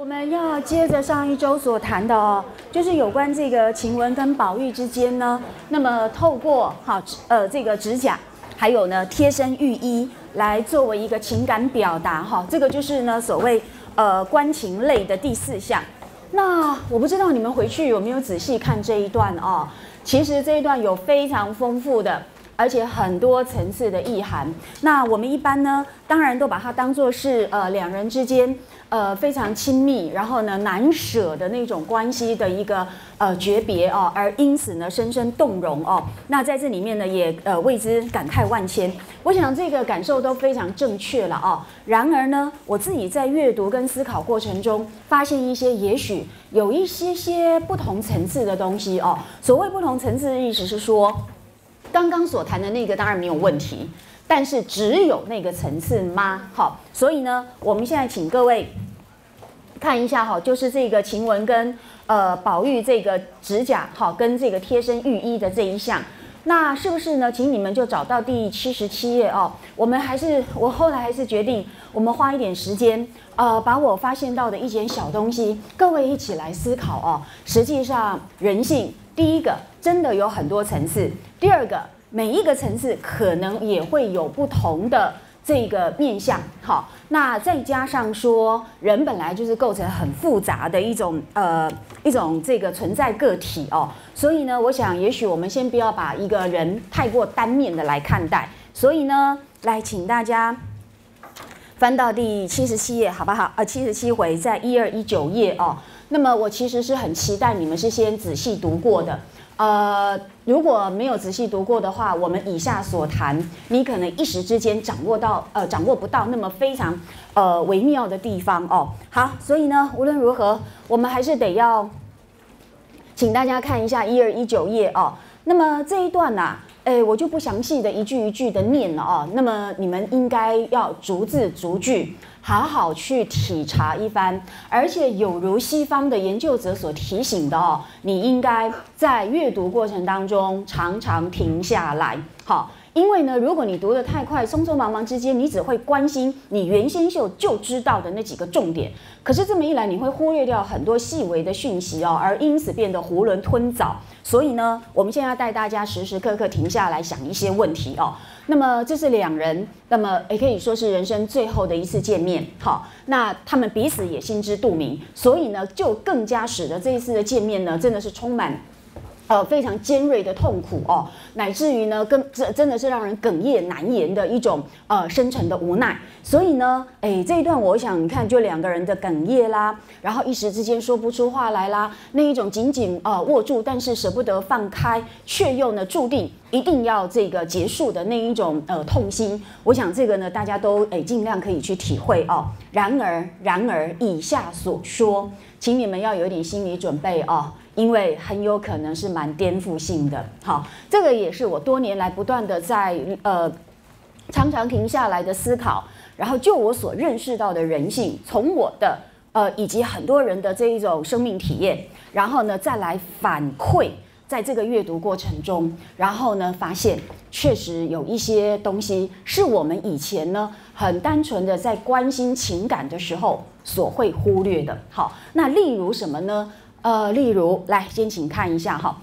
我们要接着上一周所谈的哦，就是有关这个晴雯跟宝玉之间呢，那么透过这个指甲，还有呢贴身浴衣来作为一个情感表达哈，这个就是呢所谓观情类的第4项。那我不知道你们回去有没有仔细看这一段哦，其实这一段有非常丰富的。而且很多层次的意涵，那我们一般呢，当然都把它当作是两人之间非常亲密，然后呢难舍的那种关系的一个诀别哦，而因此呢深深动容哦。那在这里面呢也为之感慨万千。我想这个感受都非常正确了哦。然而呢，我自己在阅读跟思考过程中，发现一些也许有一些不同层次的东西哦。所谓不同层次的意思是说。刚刚所谈的那个当然没有问题，但是只有那个层次吗？好，所以呢，我们现在请各位看一下哈，就是这个晴雯跟宝玉这个指甲好跟这个贴身浴衣的这一项，那是不是呢？请你们就找到第77页哦。我后来还是决定，我们花一点时间，把我发现到的一点小东西，各位一起来思考哦。实际上，人性。第一个，真的有很多层次；第二个，每一个层次可能也会有不同的这个面向。好，那再加上说，人本来就是构成很复杂的一种这个存在个体哦。所以呢，我想也许我们先不要把一个人太过单面的来看待。所以呢，来请大家翻到第77页，好不好？77回在1219页哦。那么我其实是很期待你们是先仔细读过的，如果没有仔细读过的话，我们以下所谈，你可能一时之间掌握不到那么非常微妙的地方哦。好，所以呢，无论如何，我们还是得要请大家看一下1219页哦。那么这一段呢、我就不详细的一句一句的念了哦。那么你们应该要逐字逐句。好好去体察一番，而且有如西方的研究者所提醒的哦，你应该在阅读过程当中常常停下来，好，因为呢，如果你读得太快，匆匆忙忙之间，你只会关心你原先就知道的那几个重点，可是这么一来，你会忽略掉很多细微的讯息哦，而因此变得囫囵吞枣。所以呢，我们现在要带大家时时刻刻停下来想一些问题哦。那么这是两人，那么也可以说是人生最后的一次见面，好，那他们彼此也心知肚明，所以呢，就更加使得这一次的见面呢，真的是充满非常尖锐的痛苦哦，乃至于呢，真的是让人哽咽难言的一种深沉的无奈。所以呢，这一段我想你看，就两个人的哽咽啦，然后一时之间说不出话来啦，那一种紧紧握住，但是舍不得放开，却又呢注定一定要这个结束的那一种痛心。我想这个呢，大家都尽量可以去体会哦。然而，以下所说，请你们要有一点心理准备哦。因为很有可能是蛮颠覆性的，好，这个也是我多年来不断的在常常停下来的思考，然后就我所认识到的人性，从我的以及很多人的这一种生命体验，然后呢再来反馈在这个阅读过程中，然后呢发现确实有一些东西是我们以前呢很单纯的在关心情感的时候所会忽略的。好，那例如什么呢？例如，来，先请看一下哈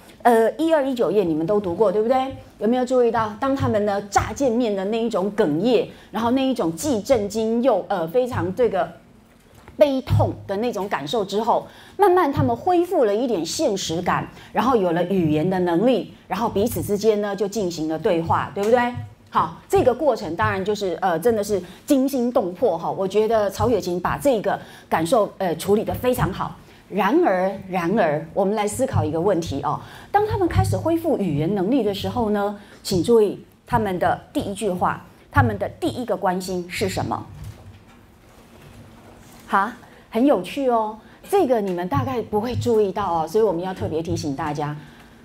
，1219页你们都读过对不对？有没有注意到，当他们呢乍见面的那一种哽咽，然后那一种既震惊又非常这个悲痛的那种感受之后，慢慢他们恢复了一点现实感，然后有了语言的能力，然后彼此之间呢就进行了对话，对不对？好，这个过程当然就是真的是惊心动魄哈。我觉得曹雪芹把这个感受处理得非常好。然而，我们来思考一个问题哦。当他们开始恢复语言能力的时候呢，请注意他们的第一句话，他们的第一个关心是什么？哈，很有趣哦。这个你们大概不会注意到哦，所以我们要特别提醒大家。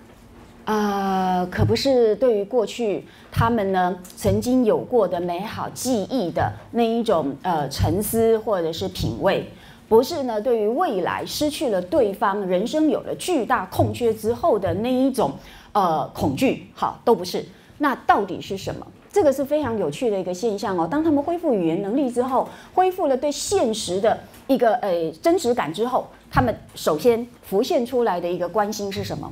可不是对于过去他们呢曾经有过的美好记忆的那一种沉思或者是品味。不是呢，对于未来失去了对方，人生有了巨大空缺之后的那一种恐惧，好，都不是。那到底是什么？ 这个是非常有趣的一个现象哦。当他们恢复语言能力之后，恢复了对现实的一个真实感之后，他们首先浮现出来的一个关心是什么？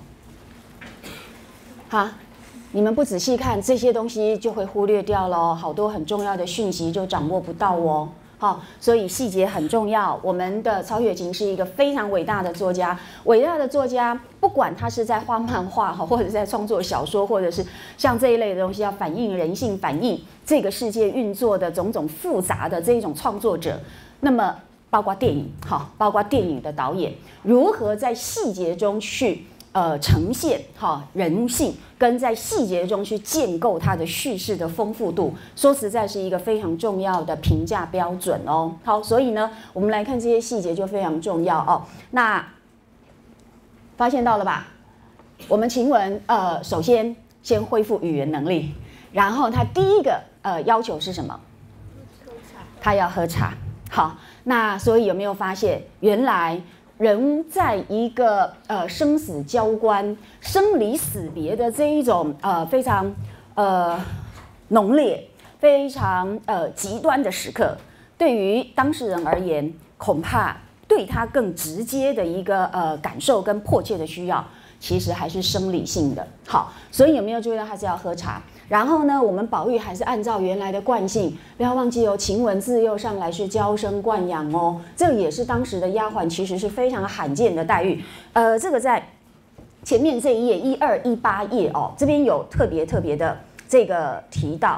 哈，你们不仔细看这些东西，就会忽略掉了，好多很重要的讯息就掌握不到哦。好，所以细节很重要。我们的曹雪芹是一个非常伟大的作家，伟大的作家，不管他是在画漫画哈，或者在创作小说，或者是像这一类的东西，要反映人性、反映这个世界运作的种种复杂的这一种创作者，那么包括电影，哈，包括电影的导演，如何在细节中去呈现人性，跟在细节中去建构它的叙事的丰富度，说实在是一个非常重要的评价标准哦。好，所以呢，我们来看这些细节就非常重要哦。那发现到了吧？我们晴雯首先恢复语言能力，然后他第一个要求是什么？他要喝茶。好，那所以有没有发现原来？人在一个生死交关、生离死别的这一种非常浓烈、非常极端的时刻，对于当事人而言，恐怕对他更直接的一个感受跟迫切的需要，其实还是生理性的。好，所以有没有注意到他是要喝茶？然后呢，我们宝玉还是按照原来的惯性，不要忘记哦，晴雯自幼上来是娇生惯养哦，这也是当时的丫鬟其实是非常罕见的待遇。这个在前面这一页12、18页哦，这边有特别的这个提到，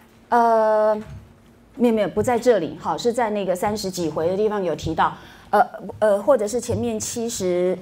没有不在这里，好，是在那个30几回的地方有提到，或者是前面70，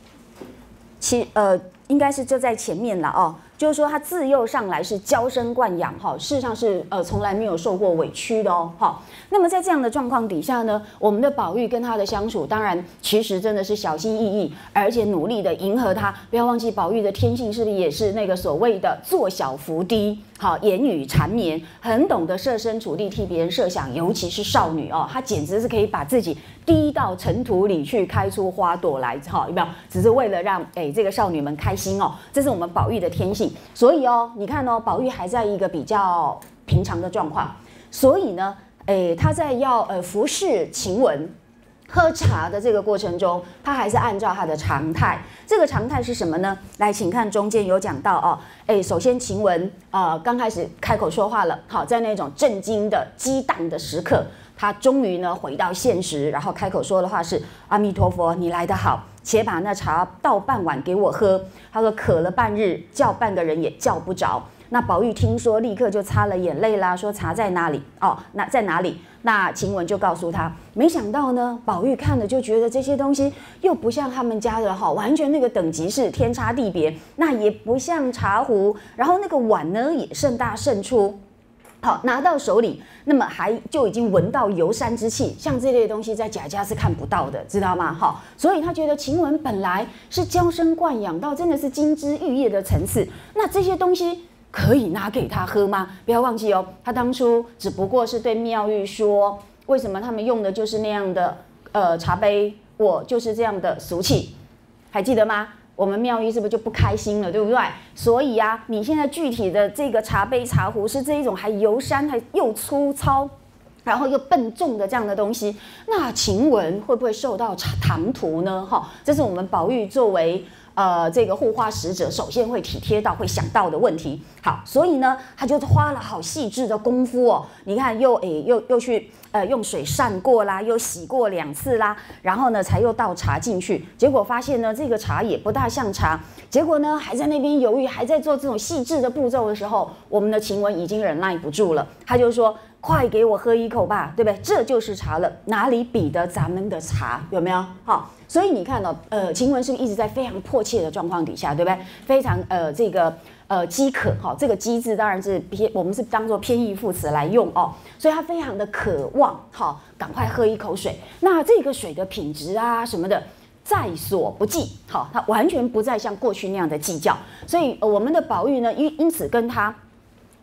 应该是就在前面了哦。就是说，他自幼上来是娇生惯养哈，事实上是从来没有受过委屈的哦哈。那么在这样的状况底下呢，我们的宝玉跟他的相处，当然其实真的是小心翼翼，而且努力的迎合他。不要忘记，宝玉的天性是不是也是那个所谓的做小伏低，好，言语缠绵，很懂得设身处地替别人设想，尤其是少女哦，她简直是可以把自己低到尘土里去开出花朵来，哈，有没有？只是为了让这个少女们开心哦，这是我们宝玉的天性。所以哦，你看哦，宝玉还在一个比较平常的状况，所以呢，他在要服侍晴雯喝茶的这个过程中，他还是按照他的常态。这个常态是什么呢？来，请看中间有讲到哦，首先晴雯刚开始开口说话了，好，在那种震惊的激荡的时刻，他终于呢回到现实，然后开口说的话是：阿弥陀佛，你来得好，且把那茶倒半碗给我喝。他说渴了半日，叫半个人也叫不着。那宝玉听说，立刻就擦了眼泪啦，说茶在哪里？哦，那在哪里？那晴雯就告诉他，没想到呢，宝玉看了就觉得这些东西又不像他们家的哈，完全那个等级是天差地别，那也不像茶壶，然后那个碗呢也甚大甚粗。好，拿到手里，那么还就已经闻到游山之气，像这类东西在贾家是看不到的，知道吗？好，所以他觉得晴雯本来是娇生惯养到真的是金枝玉叶的层次，那这些东西可以拿给他喝吗？不要忘记哦，他当初只不过是对妙玉说，为什么他们用的就是那样的茶杯，我就是这样的俗气，还记得吗？我们妙玉是不是就不开心了，对不对？所以啊，你现在具体的这个茶杯茶壶是这一种还游山还又粗糙，然后又笨重的这样的东西，那晴雯会不会受到唐突呢？哈，这是我们宝玉作为这个护花使者，首先会体贴到、会想到的问题。好，所以呢，他就花了好细致的功夫哦。你看，又去用水涮过啦，又洗过2次啦，然后呢，才又倒茶进去。结果发现呢，这个茶也不大像茶。结果呢，还在那边犹豫，还在做这种细致的步骤的时候，我们的晴雯已经忍耐不住了，他就说：“快给我喝一口吧，对不对？这就是茶了，哪里比得咱们的茶？有没有？好。”所以你看哦，晴雯是一直在非常迫切的状况底下，对不对？非常这个饥渴哈，这个饥字当然是我们是当做偏义副词来用哦，所以他非常的渴望，好，赶快喝一口水。那这个水的品质啊什么的，在所不计，好，他完全不再像过去那样的计较。所以我们的宝玉呢，因此跟他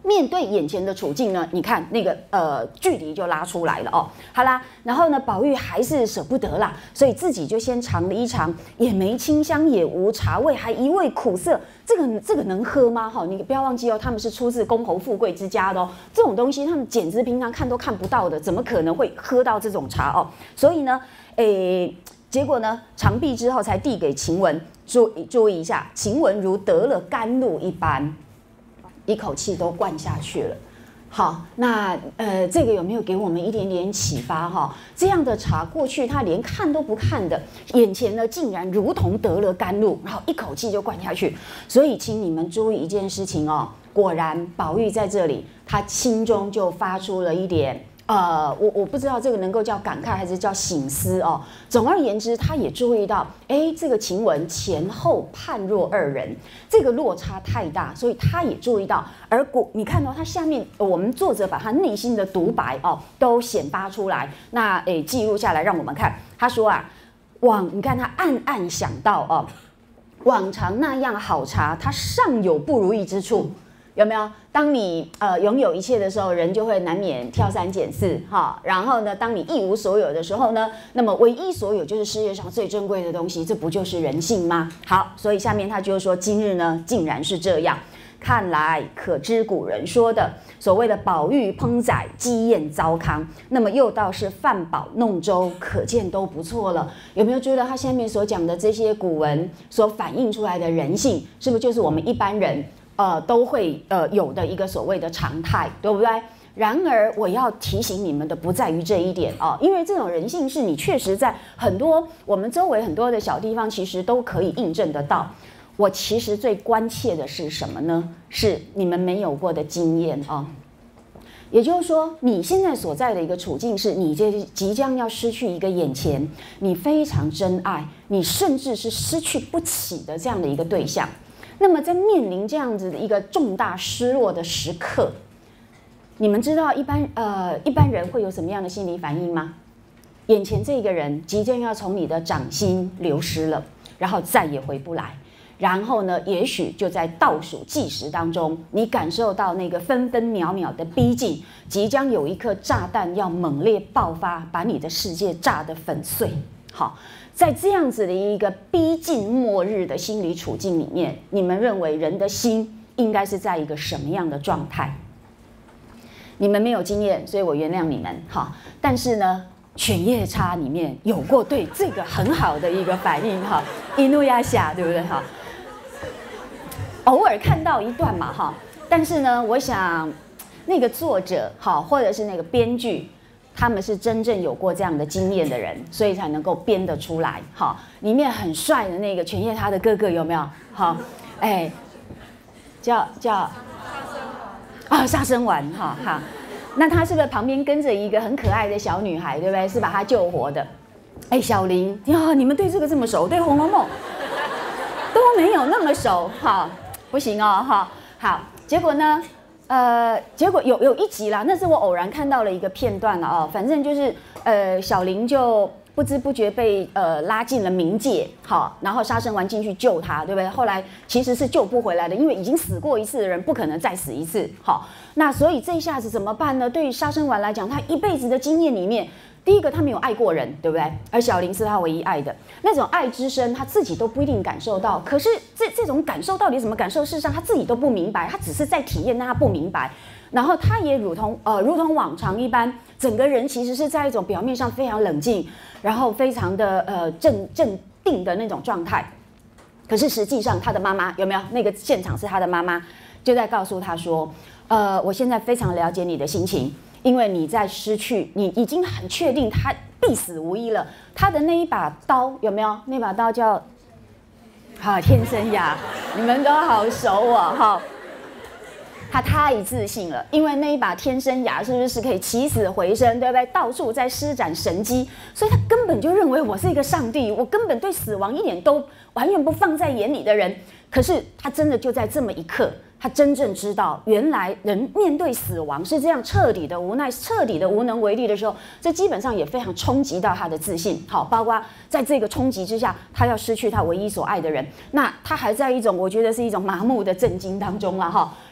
面对眼前的处境呢，你看那个距离就拉出来了哦。好啦，然后呢，宝玉还是舍不得啦，所以自己就先尝了一尝，也没清香，也无茶味，还一味苦涩。这个能喝吗？哈，你不要忘记哦，他们是出自公侯富贵之家的哦。这种东西他们简直平常看都看不到的，怎么可能会喝到这种茶哦？所以呢，结果呢，尝毕之后才递给晴雯，注意一下，晴雯如得了甘露一般。一口气都灌下去了。好，那这个有没有给我们一点点启发哈？这样的茶过去他连看都不看的，眼前呢竟然如同得了甘露，然后一口气就灌下去。所以请你们注意一件事情哦，果然宝玉在这里，他心中就发出了一点。我不知道这个能够叫感慨还是叫省思哦。总而言之，他也注意到，这个晴雯前后判若二人，这个落差太大，所以他也注意到。而你看到他下面，我们作者把他内心的独白哦都显发出来，那记录下来让我们看。他说啊，你看他暗暗想到哦，往常那样好茶，他尚有不如意之处。有没有？当你拥有一切的时候，人就会难免挑三拣四哈。然后呢，当你一无所有的时候呢，那么唯一所有就是世界上最珍贵的东西，这不就是人性吗？好，所以下面他就说，今日呢竟然是这样，看来可知古人说的所谓的宝玉烹宰，鸡宴糟糠，那么又倒是饭饱弄粥，可见都不错了。有没有觉得他下面所讲的这些古文所反映出来的人性，是不是就是我们一般人？都会有的一个所谓的常态，对不对？然而我要提醒你们的不在于这一点哦，因为这种人性是你确实在很多我们周围很多的小地方，其实都可以印证得到。我其实最关切的是什么呢？是你们没有过的经验哦。也就是说，你现在所在的一个处境是，你即将要失去一个眼前你非常珍爱，你甚至是失去不起的这样的一个对象。那么在面临这样子的一个重大失落的时刻，你们知道一般人会有什么样的心理反应吗？眼前这个人即将要从你的掌心流失了，然后再也回不来。然后呢，也许就在倒数计时当中，你感受到那个分分秒秒的逼近，即将有一颗炸弹要猛烈爆发，把你的世界炸得粉碎。好。在这样子的一个逼近末日的心理处境里面，你们认为人的心应该是在一个什么样的状态？你们没有经验，所以我原谅你们哈。但是呢，犬夜叉里面有过对这个很好的一个反应哈，一怒压下，对不对哈？偶尔看到一段嘛哈，但是呢，我想那个作者哈，或者是那个编剧。他们是真正有过这样的经验的人，所以才能够编得出来。好，里面很帅的那个犬夜叉的哥哥有没有？好，叫杀生丸哈哈。那他是不是旁边跟着一个很可爱的小女孩，对不对？是把他救活的。小林呀，你们对这个这么熟，对《红楼梦》都没有那么熟，哈，不行哦，哈。好，结果呢？结果有一集啦，那是我偶然看到了一个片段了哦。反正就是小林就不知不觉被拉进了冥界，好，然后杀生丸进去救他，对不对？后来其实是救不回来的，因为已经死过一次的人不可能再死一次，好，那所以这一下子怎么办呢？对于杀生丸来讲，他一辈子的经验里面。第一个，他没有爱过人，对不对？而小林是他唯一爱的那种爱之深，他自己都不一定感受到。可是这种感受到底怎么感受？事实上他自己都不明白，他只是在体验，但他不明白。然后他也如同往常一般，整个人其实是在一种表面上非常冷静，然后非常的镇定的那种状态。可是实际上，他的妈妈有没有？那个现场是他的妈妈就在告诉他说：我现在非常了解你的心情。因为你在失去，你已经很确定他必死无疑了。他的那一把刀有没有？那把刀叫天生牙，你们都好熟哦哈。他太自信了，因为那一把天生牙是不是可以起死回生，对不对？到处在施展神机，所以他根本就认为我是一个上帝，我根本对死亡一点都完全不放在眼里的人。可是他真的就在这么一刻。他真正知道，原来人面对死亡是这样彻底的无奈、彻底的无能为力的时候，这基本上也非常冲击到他的自信。好，包括在这个冲击之下，他要失去他唯一所爱的人，那他还在一种我觉得是一种麻木的震惊当中了哈。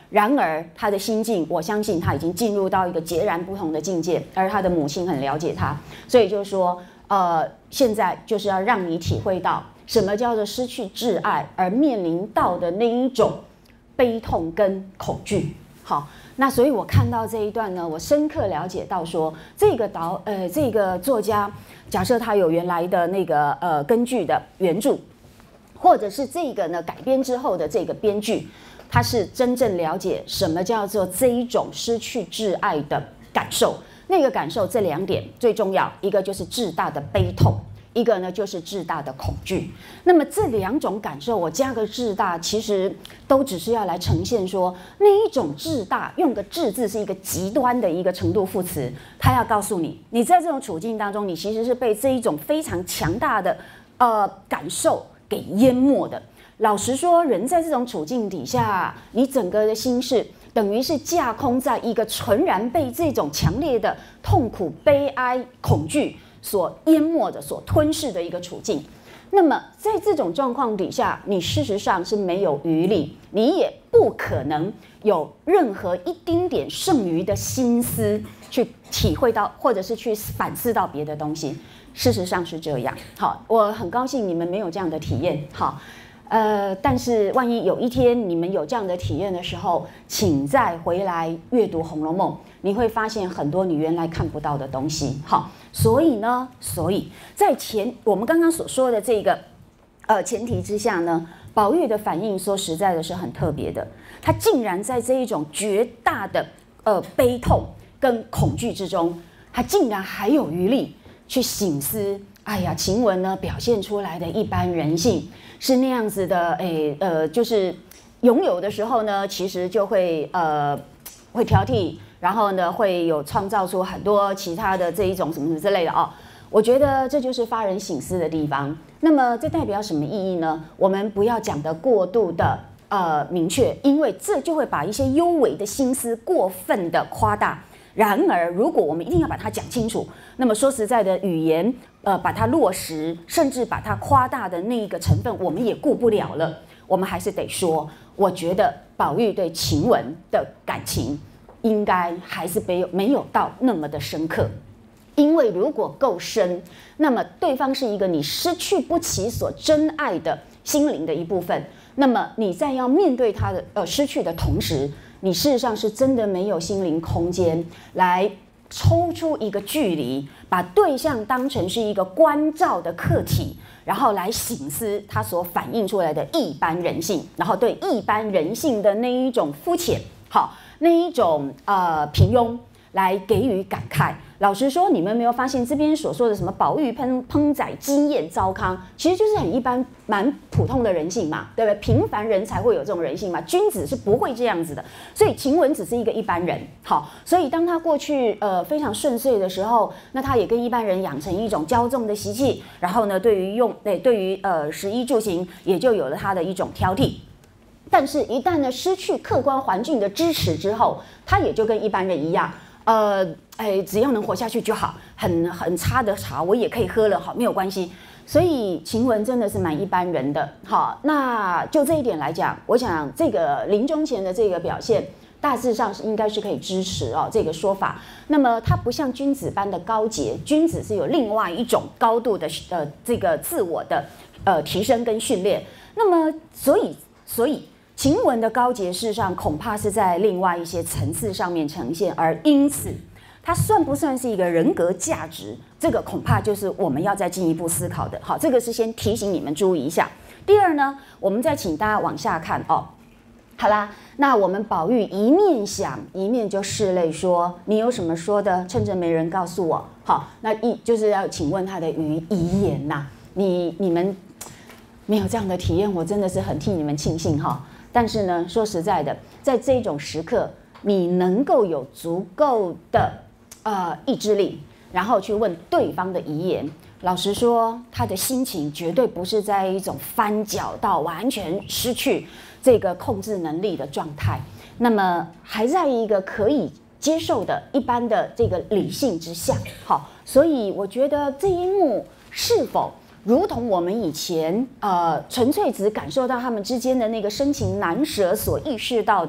然而他的心境，我相信他已经进入到一个截然不同的境界，而他的母亲很了解他，所以就是说，现在就是要让你体会到什么叫做失去挚爱而面临到的那一种悲痛跟恐惧。好，那所以我看到这一段呢，我深刻了解到说，这个作家，假设他有原来的那个根据的原著，或者是这个呢改编之后的这个编剧。他是真正了解什么叫做这一种失去挚爱的感受，那个感受这2点最重要，一个就是至大的悲痛，一个呢就是至大的恐惧。那么这2种感受，我加个至大，其实都只是要来呈现说那一种至大，用个至字是一个极端的一个程度副词，他要告诉你，你在这种处境当中，你其实是被这一种非常强大的感受给淹没的。老实说，人在这种处境底下，你整个的心事等于是架空在一个纯然被这种强烈的痛苦、悲哀、恐惧所淹没的、所吞噬的一个处境。那么，在这种状况底下，你事实上是没有余力，你也不可能有任何一丁点剩余的心思去体会到，或者是去反思到别的东西。事实上是这样。好，我很高兴你们没有这样的体验。好。但是万一有一天你们有这样的体验的时候，请再回来阅读《红楼梦》，你会发现很多你原来看不到的东西。好，所以在我们刚刚所说的这个前提之下呢，宝玉的反应说实在的是很特别的，他竟然在这一种绝大的悲痛跟恐惧之中，他竟然还有余力去省思。哎呀，晴雯呢表现出来的一般人性是那样子的，就是拥有的时候呢，其实就会挑剔，然后呢会有创造出很多其他的这一种什么之类的哦。我觉得这就是发人省思的地方。那么这代表什么意义呢？我们不要讲得过度的明确，因为这就会把一些幽微的心思过分的夸大。然而，如果我们一定要把它讲清楚，那么说实在的，语言把它落实，甚至把它夸大的那一个成分，我们也顾不了了。我们还是得说，我觉得宝玉对晴雯的感情，应该还是没有到那么的深刻。因为如果够深，那么对方是一个你失去不起所珍爱的心灵的一部分，那么你在要面对他的失去的同时，你事实上是真的没有心灵空间来抽出一个距离，把对象当成是一个关照的客体，然后来省思他所反映出来的一般人性，然后对一般人性的那一种肤浅，好，那一种平庸来给予感慨。老实说，你们没有发现这边所说的什么宝玉烹宰鸡宴糟糠，其实就是很一般、蛮普通的人性嘛，对不对？平凡人才会有这种人性嘛，君子是不会这样子的。所以晴雯只是一个一般人，好，所以当他过去非常顺遂的时候，那他也跟一般人养成一种骄纵的习气，然后呢，对于食衣住行也就有了他的一种挑剔。但是，一旦呢失去客观环境的支持之后，他也就跟一般人一样。只要能活下去就好，很差的茶我也可以喝了，好，没有关系。所以晴雯真的是蛮一般人的，好，那就这一点来讲，我想这个临终前的这个表现，大致上是应该是可以支持这个说法。那么它不像君子般的高洁，君子是有另外一种高度的这个自我的提升跟训练。那么所以。晴雯的高洁事实上恐怕是在另外一些层次上面呈现，而因此，它算不算是一个人格价值？这个恐怕就是我们要再进一步思考的。好，这个是先提醒你们注意一下。第二呢，我们再请大家往下看哦。好啦，那我们宝玉一面想，一面就拭泪说：“你有什么说的？趁着没人告诉我。”好，那就是要请问他的遗言呐。你们没有这样的体验，我真的是很替你们庆幸哈。但是呢，说实在的，在这种时刻，你能够有足够的意志力，然后去问对方的遗言。老实说，他的心情绝对不是在一种翻搅到完全失去这个控制能力的状态，那么还在一个可以接受的一般的这个理性之下。好，所以我觉得这一幕是否如同我们以前纯粹只感受到他们之间的那个深情难舍所意识到的，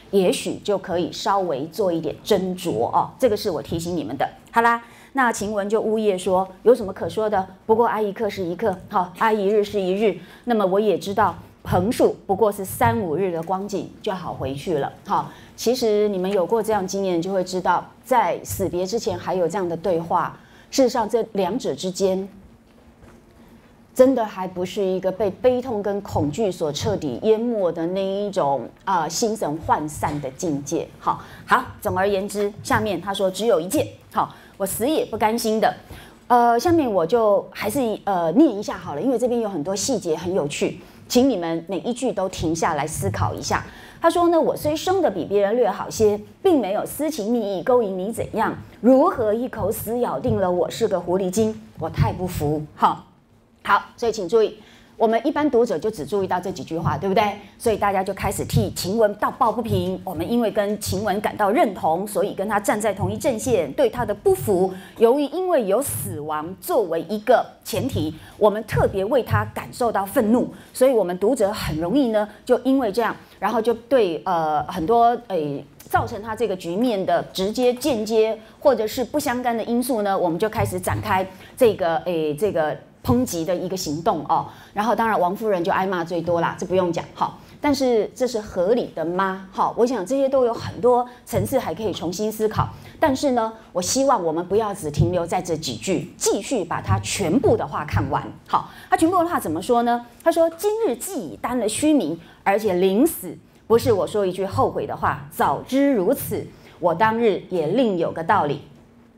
也许就可以稍微做一点斟酌哦。这个是我提醒你们的。好啦，那晴雯就呜咽说：“有什么可说的？不过挨一刻是一刻，好，挨一日是一日。那么我也知道。”横竖不过是3、5日的光景就好回去了。好，其实你们有过这样经验，就会知道，在死别之前还有这样的对话。事实上，这两者之间，真的还不是一个被悲痛跟恐惧所彻底淹没的那一种心神涣散的境界。好，总而言之，下面他说只有一件，好，我死也不甘心的。下面我就还是念一下好了，因为这边有很多细节很有趣。请你们每一句都停下来思考一下。他说呢，我虽生得比别人略好些，并没有私情蜜意勾引你怎样，如何一口死咬定了我是个狐狸精？我太不服。好，所以请注意，我们一般读者就只注意到这几句话，对不对？所以大家就开始替晴雯道抱不平。我们因为跟晴雯感到认同，所以跟她站在同一阵线，对她的不服，因为有死亡作为一个前提，我们特别为她感受到愤怒，所以我们读者很容易呢，就因为这样，然后就对很多造成他这个局面的直接、间接或者是不相干的因素呢，我们就开始展开这个抨击的一个行动哦。然后当然王夫人就挨骂最多啦，这不用讲。好，但是这是合理的吗？好，我想这些都有很多层次还可以重新思考。但是呢，我希望我们不要只停留在这几句，继续把它全部的话看完。好，他全部的话怎么说呢？他说：“今日既已担了虚名，而且临死，不是我说一句后悔的话，早知如此，我当日也另有个道理。”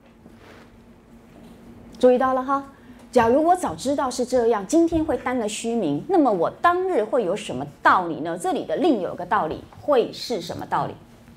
注意到了哈？假如我早知道是这样，今天会担了虚名，那么我当日会有什么道理呢？这里的另有个道理会是什么道理？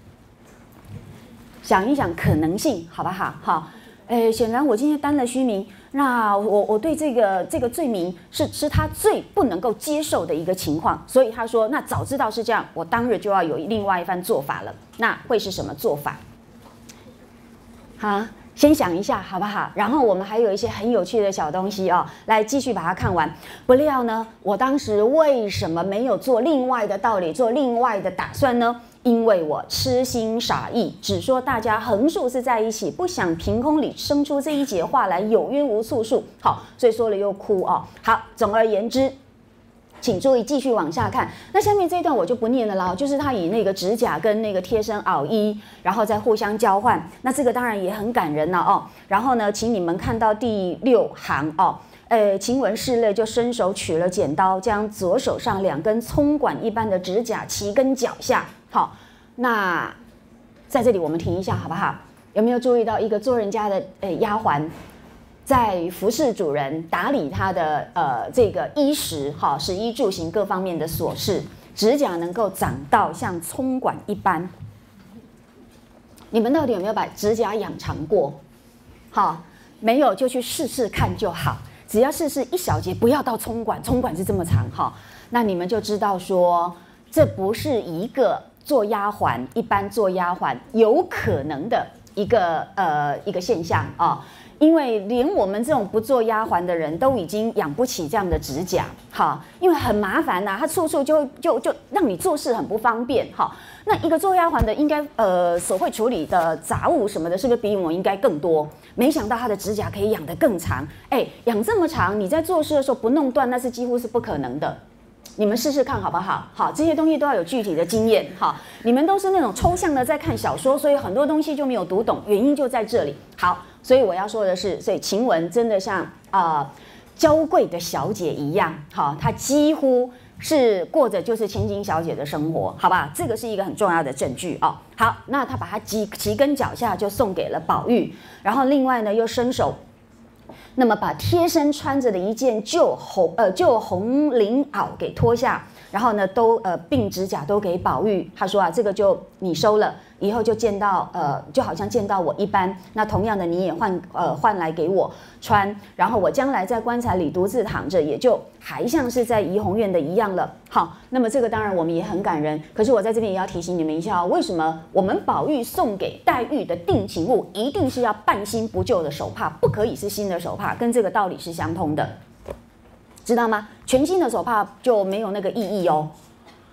想一想可能性，好不好？好，显然我今天担了虚名，那我对这个罪名是他最不能够接受的一个情况，所以他说，那早知道是这样，我当日就要有另外一番做法了。那会是什么做法？好。先想一下好不好？然后我们还有一些很有趣的小东西哦，来继续把它看完。不料呢，我当时为什么没有做另外的道理，做另外的打算呢？因为我痴心傻意，只说大家横竖是在一起，不想凭空里生出这一节话来，有冤无处诉。好，所以说了又哭哦。好，总而言之。请注意，继续往下看。那下面这一段我就不念了啦，就是他以那个指甲跟那个贴身袄衣，然后再互相交换。那这个当然也很感人了哦。然后呢，请你们看到第6行哦。晴雯拭泪，就伸手取了剪刀，将左手上2根葱管一般的指甲齐根脚下。好，那在这里我们停一下好不好？有没有注意到一个做人家的丫鬟？在服侍主人，打理他的这个衣食，哈，食衣住行各方面的琐事，指甲能够长到像葱管一般。你们到底有没有把指甲养长过？好，没有就去试试看就好，只要试试一小节，不要到葱管，葱管是这么长哈，那你们就知道说，这不是一个做丫鬟一般做丫鬟有可能的一个现象啊。因为连我们这种不做丫鬟的人都已经养不起这样的指甲，哈，因为很麻烦呐，它处处就让你做事很不方便，哈。那一个做丫鬟的应该所会处理的杂物什么的，是不是比我应该更多？没想到他的指甲可以养得更长，养这么长，你在做事的时候不弄断，那是几乎是不可能的。你们试试看好不好？好，这些东西都要有具体的经验。好，你们都是那种抽象的在看小说，所以很多东西就没有读懂，原因就在这里。好，所以我要说的是，所以晴雯真的像娇贵的小姐一样，好，她几乎是过着就是千金小姐的生活，好吧？这个是一个很重要的证据哦。好，那她把她齐根脚下就送给了宝玉，然后另外呢又伸手。那么把贴身穿着的一件旧红绫袄给脱下，然后呢都并指甲都给宝玉。他说啊，这个就你收了，以后就见到就好像见到我一般。那同样的你也换来给我穿，然后我将来在棺材里独自躺着，也就还像是在怡红院的一样了。好，那么这个当然我们也很感人。可是我在这边也要提醒你们一下哦，为什么我们宝玉送给黛玉的定情物一定是要半新不旧的手帕，不可以是新的手帕，跟这个道理是相通的，知道吗？全新的手帕就没有那个意义哦。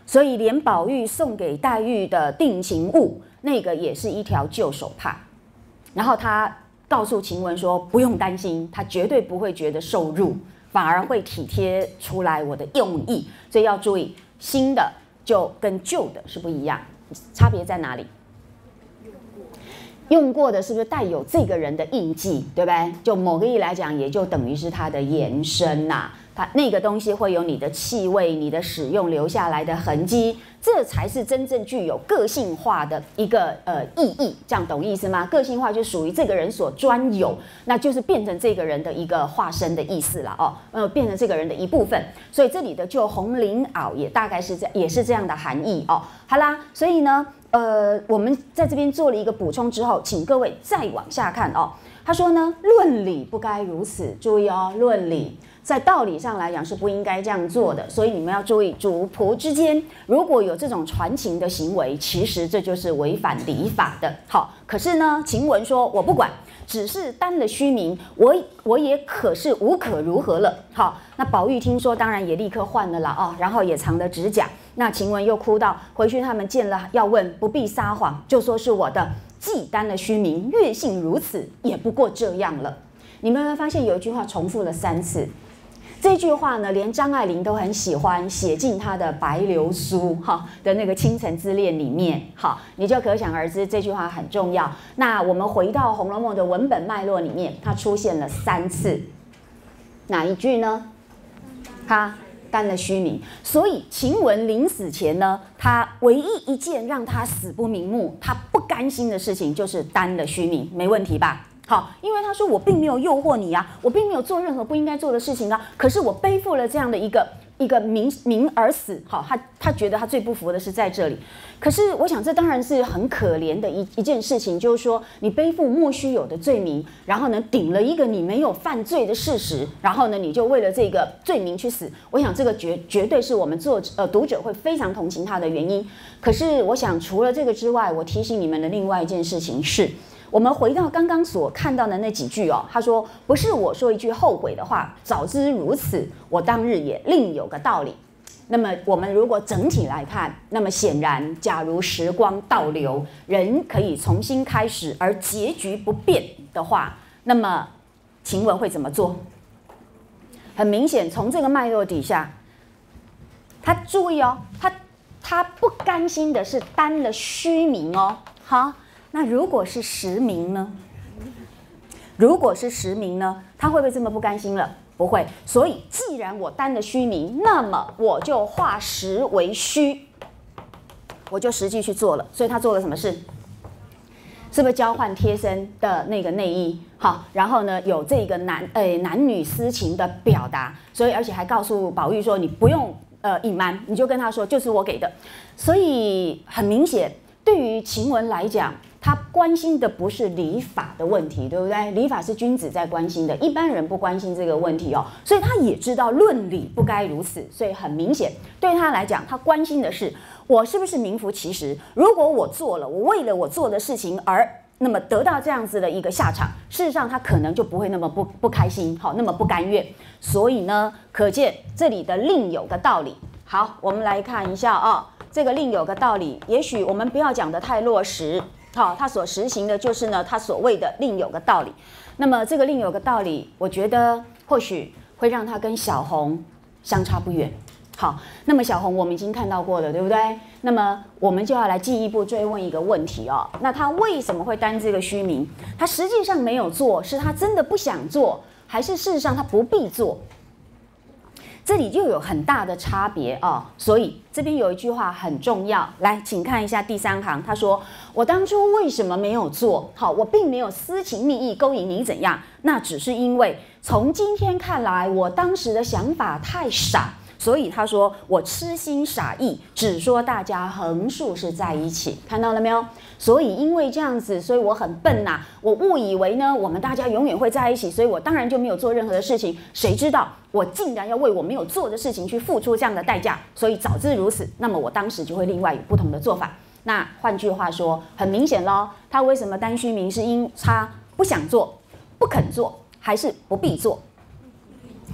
所以连宝玉送给黛玉的定情物，那个也是一条旧手帕。然后他告诉晴雯说，不用担心，他绝对不会觉得受辱，反而会体贴出来我的用意。所以要注意，新的就跟旧的是不一样，差别在哪里？用过的是不是带有这个人的印记，对不对？就某个意义来讲，也就等于是它的延伸呐、它那个东西会有你的气味、你的使用留下来的痕迹，这才是真正具有个性化的一个意义。这样懂意思吗？个性化就属于这个人所专有，那就是变成这个人的一个化身的意思了哦。变成这个人的一部分。所以这里的就红绫袄也大概是也是这样的含义哦。好啦，所以呢。我们在这边做了一个补充之后，请各位再往下看哦。他说呢，论理不该如此，注意哦，论理在道理上来讲是不应该这样做的，所以你们要注意，主仆之间如果有这种传情的行为，其实这就是违反礼法的。好，可是呢，晴雯说我不管，只是担了虚名，我也可是无可如何了。好，那宝玉听说，当然也立刻换了啦哦，然后也藏了指甲。那晴雯又哭道：“回去他们见了要问，不必撒谎，就说是我的，既担了虚名，越性如此，也不过这样了。”你们有没有发现有一句话重复了3次？这句话呢，连张爱玲都很喜欢写进她的《白流苏》的那个《倾城之恋》里面。好，你就可想而知这句话很重要。那我们回到《红楼梦》的文本脉络里面，它出现了3次，哪一句呢？它担了虚名，所以晴雯临死前呢，她唯一一件让她死不瞑目、她不甘心的事情，就是担了虚名，没问题吧？好，因为她说我并没有诱惑你啊，我并没有做任何不应该做的事情啊，可是我背负了这样的一个名而死。好，他觉得他最不服的是在这里。可是我想这当然是很可怜的一件事情，就是说你背负莫须有的罪名，然后呢顶了一个你没有犯罪的事实，然后呢你就为了这个罪名去死。我想这个绝对是我们读者会非常同情他的原因。可是我想除了这个之外，我提醒你们的另外一件事情是，我们回到刚刚所看到的那几句哦，他说不是我说一句后悔的话，早知如此，我当日也另有个道理。那么我们如果整体来看，那么显然，假如时光倒流，人可以重新开始，而结局不变的话，那么晴雯会怎么做？很明显，从这个脉络底下，他注意哦，他不甘心的是担了虚名哦。好，那如果是实名呢？如果是实名呢，他会不会这么不甘心了？不会。所以既然我担了虚名，那么我就化实为虚，我就实际去做了。所以他做了什么事？是不是交换贴身的那个内衣？好，然后呢有这个男女私情的表达，所以而且还告诉宝玉说你不用隐瞒，你就跟他说就是我给的。所以很明显，对于晴雯来讲，他关心的不是礼法的问题，对不对？礼法是君子在关心的，一般人不关心这个问题哦。所以他也知道论理不该如此，所以很明显，对他来讲，他关心的是我是不是名副其实。如果我做了，我为了我做的事情而那么得到这样子的一个下场，事实上他可能就不会那么不开心，好，那么不甘愿。所以呢，可见这里的另有个道理。好，我们来看一下哦，这个另有个道理，也许我们不要讲得太落实。好，他所实行的就是呢，他所谓的另有个道理。那么这个另有个道理，我觉得或许会让他跟小红相差不远。好，那么小红我们已经看到过了，对不对？那么我们就要来进一步追问一个问题哦，那他为什么会担这个虚名？他实际上没有做，是他真的不想做，还是事实上他不必做？这里就有很大的差别哦，所以这边有一句话很重要，来，请看一下第3行，他说：“我当初为什么没有做？好，我并没有私情蜜意勾引你怎样，那只是因为从今天看来，我当时的想法太傻。”所以他说我痴心傻意，只说大家横竖是在一起，看到了没有？所以因为这样子，所以我很笨呐，我误以为呢我们大家永远会在一起，所以我当然就没有做任何的事情。谁知道我竟然要为我没有做的事情去付出这样的代价？所以早知如此，那么我当时就会另外有不同的做法。那换句话说，很明显咯，他为什么担虚名？是因他不想做、不肯做，还是不必做？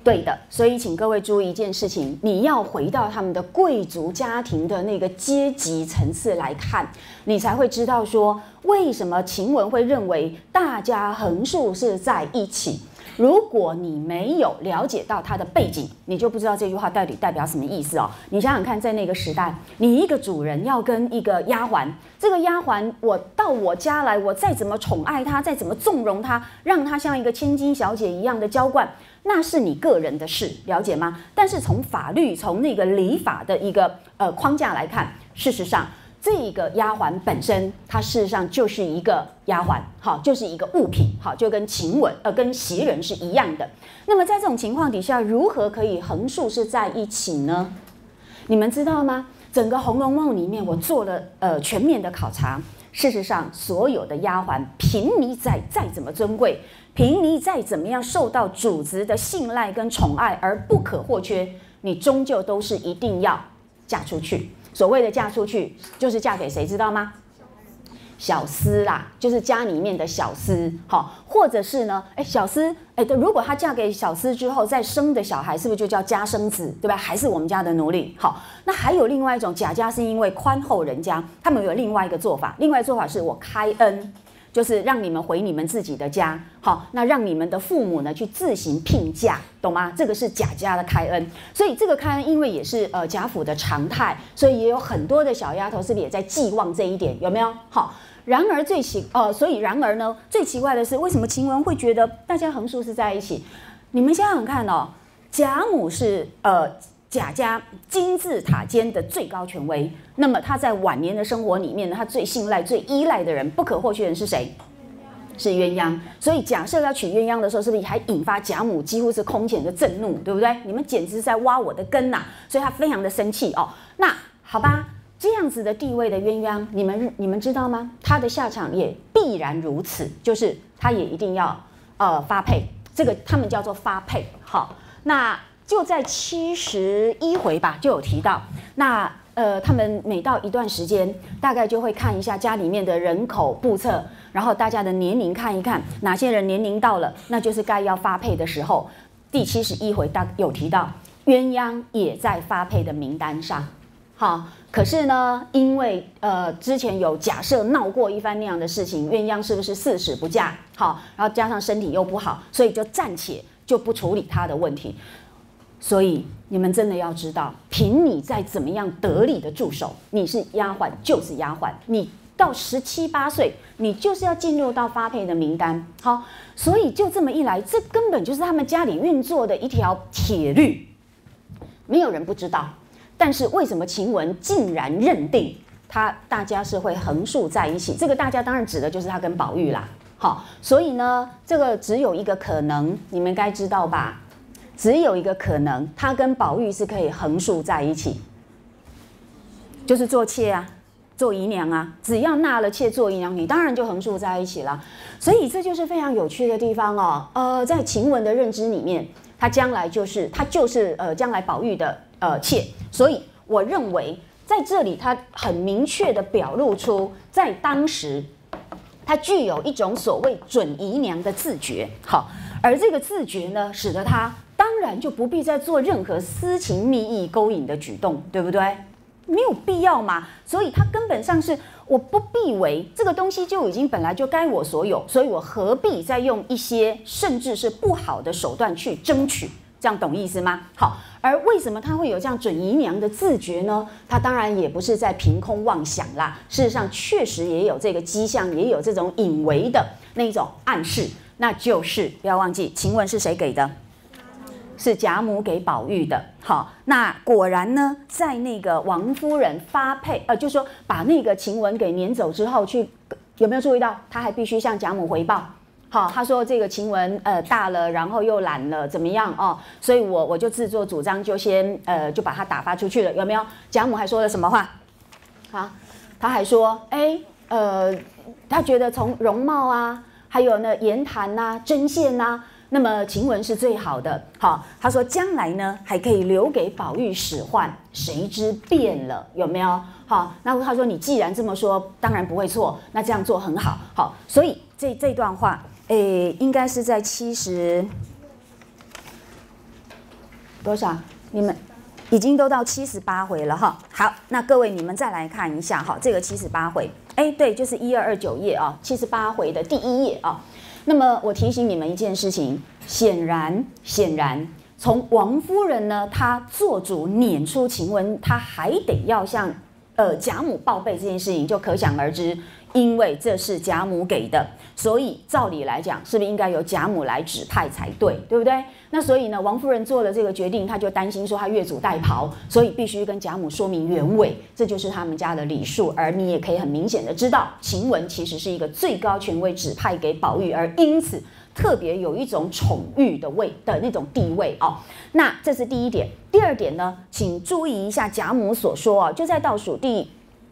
对的，所以请各位注意一件事情，你要回到他们的贵族家庭的那个阶级层次来看，你才会知道说为什么晴雯会认为大家横竖是在一起。如果你没有了解到他的背景，你就不知道这句话到底代表什么意思哦。你想想看，在那个时代，你一个主人要跟一个丫鬟，这个丫鬟我到我家来，我再怎么宠爱她，再怎么纵容她，让她像一个千金小姐一样的娇惯，那是你个人的事，了解吗？但是从法律、从那个礼法的一个框架来看，事实上，这个丫鬟本身，它事实上就是一个丫鬟，好，就是一个物品，好，就跟晴雯跟袭人是一样的。那么在这种情况底下，如何可以横竖是在一起呢？你们知道吗？整个《红楼梦》里面，我做了全面的考察。事实上，所有的丫鬟，凭你再怎么尊贵，凭你再怎么样受到主子的信赖跟宠爱而不可或缺，你终究都是一定要嫁出去。所谓的嫁出去，就是嫁给谁，知道吗？小厮啦，就是家里面的小厮，好，或者是呢，小厮，如果她嫁给小厮之后再生的小孩，是不是就叫家生子，对吧？还是我们家的奴隶？好，那还有另外一种，贾家是因为宽厚人家，他们有另外一个做法，另外做法是我开恩。就是让你们回你们自己的家，好，那让你们的父母呢去自行聘嫁，懂吗？这个是贾家的开恩，所以这个开恩因为也是贾府的常态，所以也有很多的小丫头是不是也在寄望这一点？有没有？好，然而然而呢，最奇怪的是，为什么晴雯会觉得大家横竖是在一起？你们想想看哦，贾母是贾家金字塔尖的最高权威，那么他在晚年的生活里面呢，他最信赖、最依赖的人，不可或缺的人是谁？是鸳鸯。所以假设要娶鸳鸯的时候，是不是还引发贾母几乎是空前的震怒，对不对？你们简直是在挖我的根呐！所以他非常的生气哦。那好吧，这样子的地位的鸳鸯，你们知道吗？他的下场也必然如此，就是他也一定要发配，这个他们叫做发配。好，那。就在71回吧，就有提到，那他们每到一段时间，大概就会看一下家里面的人口簿册，然后大家的年龄看一看，哪些人年龄到了，那就是该要发配的时候。第71回有提到，鸳鸯也在发配的名单上。好，可是呢，因为之前有假设闹过一番那样的事情，鸳鸯是不是四十不嫁？好，然后加上身体又不好，所以就暂且就不处理他的问题。所以你们真的要知道，凭你再怎么样得力的助手，你是丫鬟就是丫鬟，你到17、18岁，你就是要进入到发配的名单。好，所以就这么一来，这根本就是他们家里运作的一条铁律，没有人不知道。但是为什么晴雯竟然认定大家是会横竖在一起？这个大家当然指的就是他跟宝玉啦。好，所以呢，这个只有一个可能，你们该知道吧？只有一个可能，他跟宝玉是可以横竖在一起，就是做妾啊，做姨娘啊，只要纳了妾做姨娘，你当然就横竖在一起了。所以这就是非常有趣的地方哦。在晴雯的认知里面，他将来就是将来宝玉的妾，所以我认为在这里他很明确的表露出，在当时他具有一种所谓准姨娘的自觉。好，而这个自觉呢，使得他当然就不必再做任何私情蜜意勾引的举动，对不对？没有必要嘛。所以他根本上是我不必为这个东西就已经本来就该我所有，所以我何必再用一些甚至是不好的手段去争取？这样懂意思吗？好，而为什么他会有这样准姨娘的自觉呢？他当然也不是在凭空妄想啦，事实上确实也有这个迹象，也有这种隐微的那种暗示，那就是不要忘记，晴雯是谁给的？是贾母给宝玉的。好，那果然呢，在那个王夫人发配，就说把那个晴雯给撵走之后，有没有注意到，他还必须向贾母回报？好，他说这个晴雯大了，然后又懒了，怎么样哦？所以我就自作主张，就先就把他打发出去了，有没有？贾母还说了什么话？好，他还说，他觉得从容貌啊，还有呢言谈啊、针线啊。那么晴雯是最好的。好，他说将来呢还可以留给宝玉使唤，谁知变了，有没有？好，那他说你既然这么说，当然不会错，那这样做很好。好，所以这段话，应该是在多少？你们已经都到78回了哈。好，那各位你们再来看一下哈，这个78回，哎，对，就是1229页啊，78回的第1页啊。那么我提醒你们一件事情，显然，从王夫人呢，她做主撵出晴雯，她还得要向贾母报备这件事情，就可想而知。因为这是贾母给的，所以照理来讲，是不是应该由贾母来指派才对，对不对？那所以呢，王夫人做了这个决定，她就担心说她越俎代庖，所以必须跟贾母说明原委，这就是他们家的礼数。而你也可以很明显的知道，晴雯其实是一个最高权威指派给宝玉，而因此特别有一种宠玉的那种地位哦。那这是第一点。第二点呢，请注意一下贾母所说哦，就在倒数第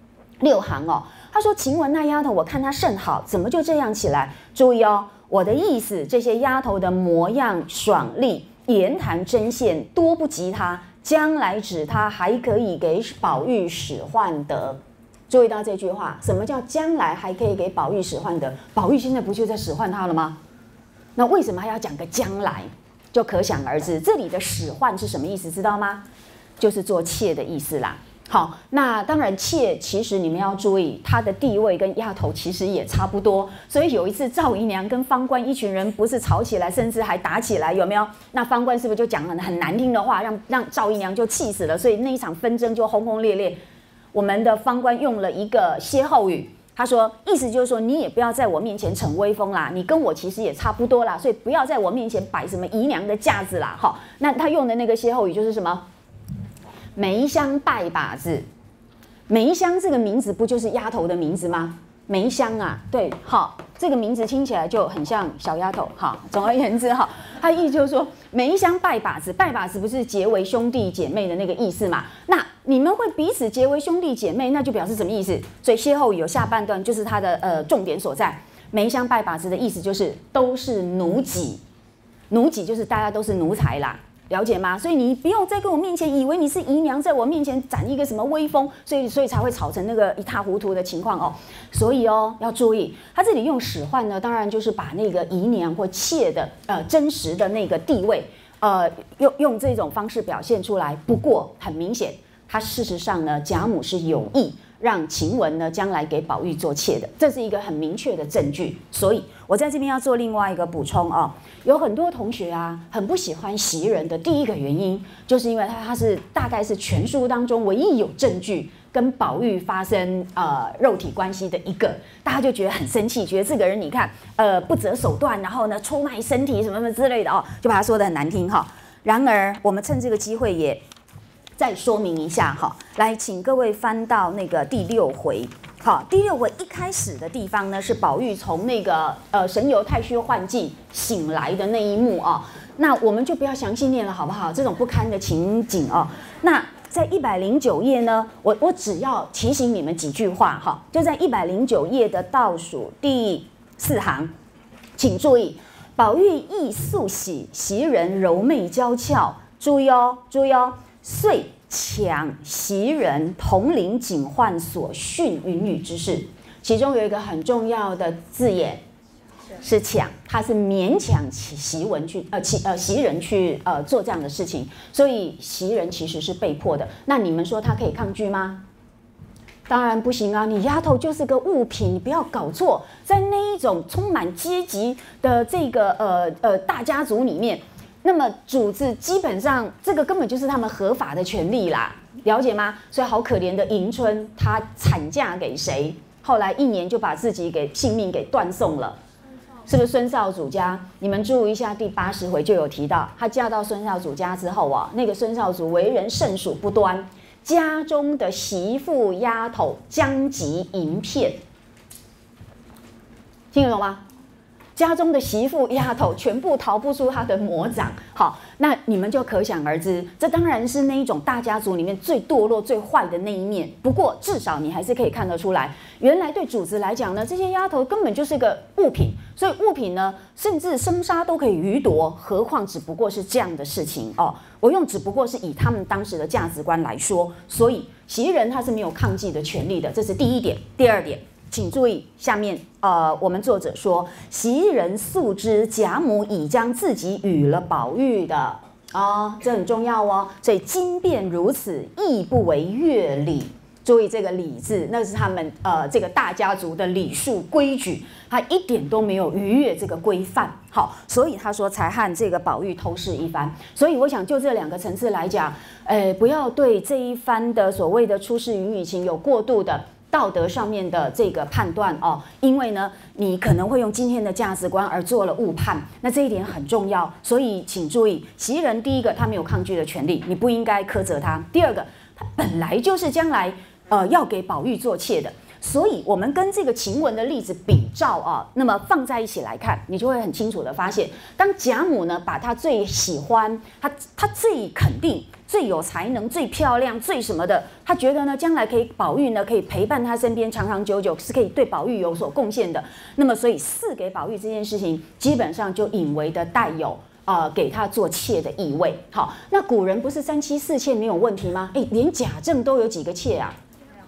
6行哦。他说：“晴雯那丫头，我看她甚好，怎么就这样起来？注意哦，我的意思，这些丫头的模样爽利，言谈针线多不及她，将来指她还可以给宝玉使唤得。注意到这句话，什么叫将来还可以给宝玉使唤得？宝玉现在不就在使唤她了吗？那为什么还要讲个将来？就可想而知，这里的使唤是什么意思？知道吗？就是做妾的意思啦。”好，那当然妾其实你们要注意，她的地位跟丫头其实也差不多。所以有一次赵姨娘跟方官一群人不是吵起来，甚至还打起来，有没有？那方官是不是就讲很难听的话，让赵姨娘就气死了？所以那一场纷争就轰轰烈烈。我们的方官用了一个歇后语，他说意思就是说你也不要在我面前逞威风啦，你跟我其实也差不多啦，所以不要在我面前摆什么姨娘的架子啦。好，那他用的那个歇后语就是什么？梅香拜把子，梅香这个名字不就是丫头的名字吗？梅香啊，对，好，这个名字听起来就很像小丫头。好，总而言之，哈，他意思就是说梅香拜把子，拜把子不是结为兄弟姐妹的那个意思嘛？那你们会彼此结为兄弟姐妹，那就表示什么意思？所以歇后语有下半段就是它的重点所在。梅香拜把子的意思就是都是奴己，奴己就是大家都是奴才啦。了解吗？所以你不用在跟我面前以为你是姨娘，在我面前展一个什么威风，所以才会吵成那个一塌糊涂的情况哦。所以哦，要注意，他这里用使唤呢，当然就是把那个姨娘或妾的真实的那个地位，用这种方式表现出来。不过很明显，他事实上呢，贾母是有意让晴雯呢将来给宝玉做妾的，这是一个很明确的证据。所以我在这边要做另外一个补充哦。有很多同学啊，很不喜欢袭人的第一个原因，就是因为他是大概是全书当中唯一有证据跟宝玉发生肉体关系的一个，大家就觉得很生气，觉得这个人你看不择手段，然后呢出卖身体什么什么之类的哦，就把他说得很难听哈。然而我们趁这个机会也再说明一下哈，来，请各位翻到那个第6回。好，第6回一开始的地方呢，是宝玉从那个神游太虚幻境醒来的那一幕啊。那我们就不要详细念了，好不好？这种不堪的情景哦。那在109页呢，我只要提醒你们几句话哈，就在109页的倒数第4行，请注意，宝玉亦素喜，袭人柔媚娇俏，注意哦，注意哦，遂抢袭人同龄警幻所训云语之事，其中有一个很重要的字眼是抢，他是勉强袭人去做这样的事情，所以袭人其实是被迫的。那你们说他可以抗拒吗？当然不行啊！你丫头就是个物品，你不要搞错，在那一种充满阶级的这个大家族里面。那么主子基本上这个根本就是他们合法的权利啦，了解吗？所以好可怜的迎春，她惨嫁给谁？后来1年就把自己性命给断送了，是不是孙少主家？你们注意一下，第80回就有提到，她嫁到孙少主家之后啊，那个孙少主为人甚属不端，家中的媳妇丫头将及淫骗，听得懂吗？家中的媳妇丫头全部逃不出他的魔掌。好，那你们就可想而知，这当然是那一种大家族里面最堕落、最坏的那一面。不过至少你还是可以看得出来，原来对主子来讲呢，这些丫头根本就是个物品，所以物品呢，甚至生杀都可以予夺，何况只不过是这样的事情哦。我用只不过是以他们当时的价值观来说，所以袭人他是没有抗拒的权利的，这是第一点。第二点。请注意下面，我们作者说，袭人素知贾母已将自己与了宝玉的哦，这很重要哦。所以经变如此，亦不为乐礼。注意这个礼字，那是他们这个大家族的礼数规矩，他一点都没有逾越这个规范。好，所以他说才和这个宝玉偷试一番。所以我想就这两个层次来讲，不要对这一番的所谓的出世云雨情有过度的道德上面的这个判断哦，因为呢，你可能会用今天的价值观而做了误判，那这一点很重要。所以请注意，袭人第一个他没有抗拒的权利，你不应该苛责他；第二个，他本来就是将来要给宝玉做妾的。所以，我们跟这个晴雯的例子比照啊，那么放在一起来看，你就会很清楚的发现，当贾母呢把她最喜欢、她最肯定、最有才能、最漂亮、最什么的，她觉得呢将来可以宝玉呢可以陪伴她身边长长久久，是可以对宝玉有所贡献的。那么，所以赐给宝玉这件事情，基本上就隐微的带有给他做妾的意味。好，那古人不是3妻4妾没有问题吗？连贾政都有几个妾啊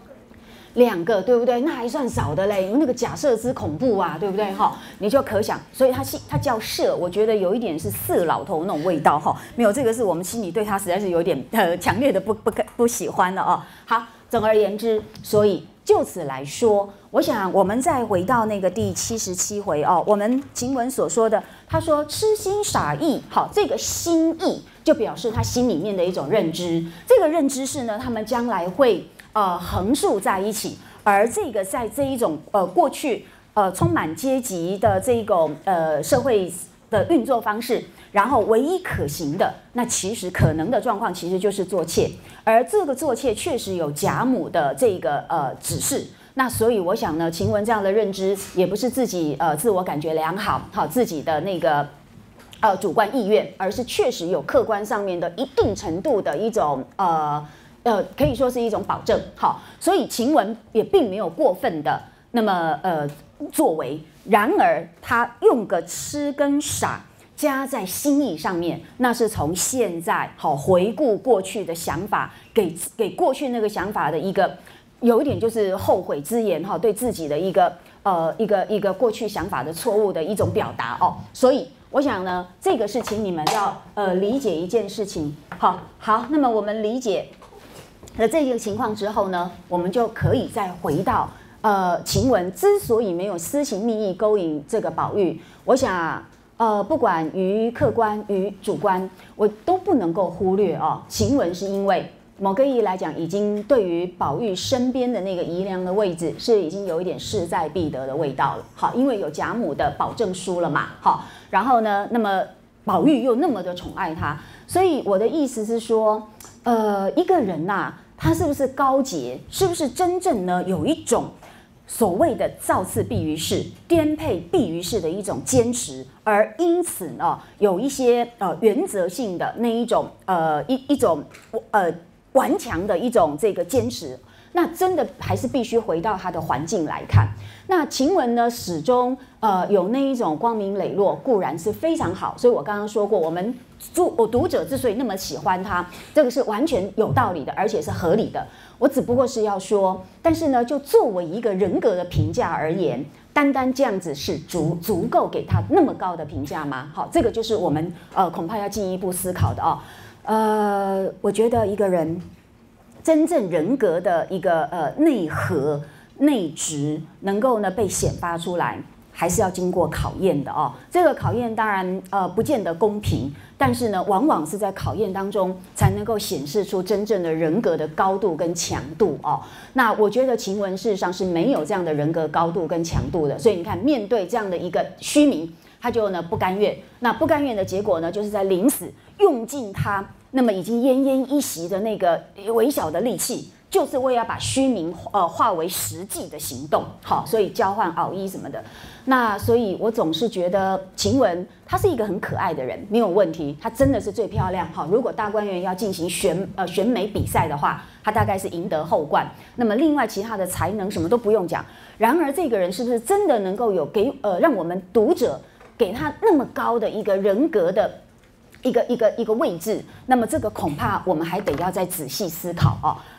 ？2个，对不对？那还算少的嘞，那个假设之恐怖啊，对不对？哈，你就可想，所以他叫设，我觉得有一点是色老头那种味道哈。没有，这个是我们心里对他实在是有点强烈的不喜欢了哦。好，总而言之，所以就此来说，我想我们再回到那个第77回哦，我们晴雯所说的，他说痴心傻意，好，这个心意就表示他心里面的一种认知，这个认知是呢，他们将来会横竖在一起，而这个在这一种过去充满阶级的这种社会的运作方式，然后唯一可行的，那其实可能的状况其实就是做妾，而这个做妾确实有贾母的这个指示。那所以我想呢，晴雯这样的认知也不是自己自我感觉良好，自己的那个主观意愿，而是确实有客观上面的一定程度的一种可以说是一种保证。好，所以晴雯也并没有过分的那么作为，然而他用个痴跟傻加在心意上面，那是从现在好回顾过去的想法，给过去那个想法的一个有一点就是后悔之言哈，对自己的一个过去想法的错误的一种表达哦。所以我想呢，这个是请你们要理解一件事情。好，那么我们理解了这个情况之后呢，我们就可以再回到晴雯之所以没有私情蜜意勾引这个宝玉，我想不管于客观于主观，我都不能够忽略哦。晴雯是因为某个意义来讲，已经对于宝玉身边的那个姨娘的位置是已经有一点势在必得的味道了。好，因为有贾母的保证书了嘛。好，然后呢，那么宝玉又那么的宠爱他，所以我的意思是说，一个人呐，他是不是高洁，是不是真正呢有一种所谓的造次必于事、颠沛必于事的一种坚持，而因此呢，有一些原则性的那一种一种顽强的一种这个坚持，那真的还是必须回到他的环境来看。那晴雯呢，始终有那一种光明磊落，固然是非常好。所以我刚刚说过，我读者之所以那么喜欢他，这个是完全有道理的，而且是合理的。我只不过是要说，但是呢，就作为一个人格的评价而言，单单这样子是足够给他那么高的评价吗？好，这个就是我们恐怕要进一步思考的哦。我觉得一个人真正人格的一个内核、内质能够呢被显发出来，还是要经过考验的哦。这个考验当然不见得公平，但是呢，往往是在考验当中才能够显示出真正的人格的高度跟强度哦。那我觉得晴雯事实上是没有这样的人格高度跟强度的，所以你看，面对这样的一个虚名，他就呢不甘愿。那不甘愿的结果呢，就是在临死用尽他那么已经奄奄一息的那个微小的力气，就是为了把虚名化为实际的行动。好，所以交换袄衣什么的。那所以我总是觉得晴雯她是一个很可爱的人，没有问题，她真的是最漂亮。好，如果大观园要进行选美比赛的话，她大概是赢得后冠。那么另外其他的才能什么都不用讲。然而这个人是不是真的能够有让我们读者给他那么高的一个人格的一个位置，那么这个恐怕我们还得要再仔细思考哦。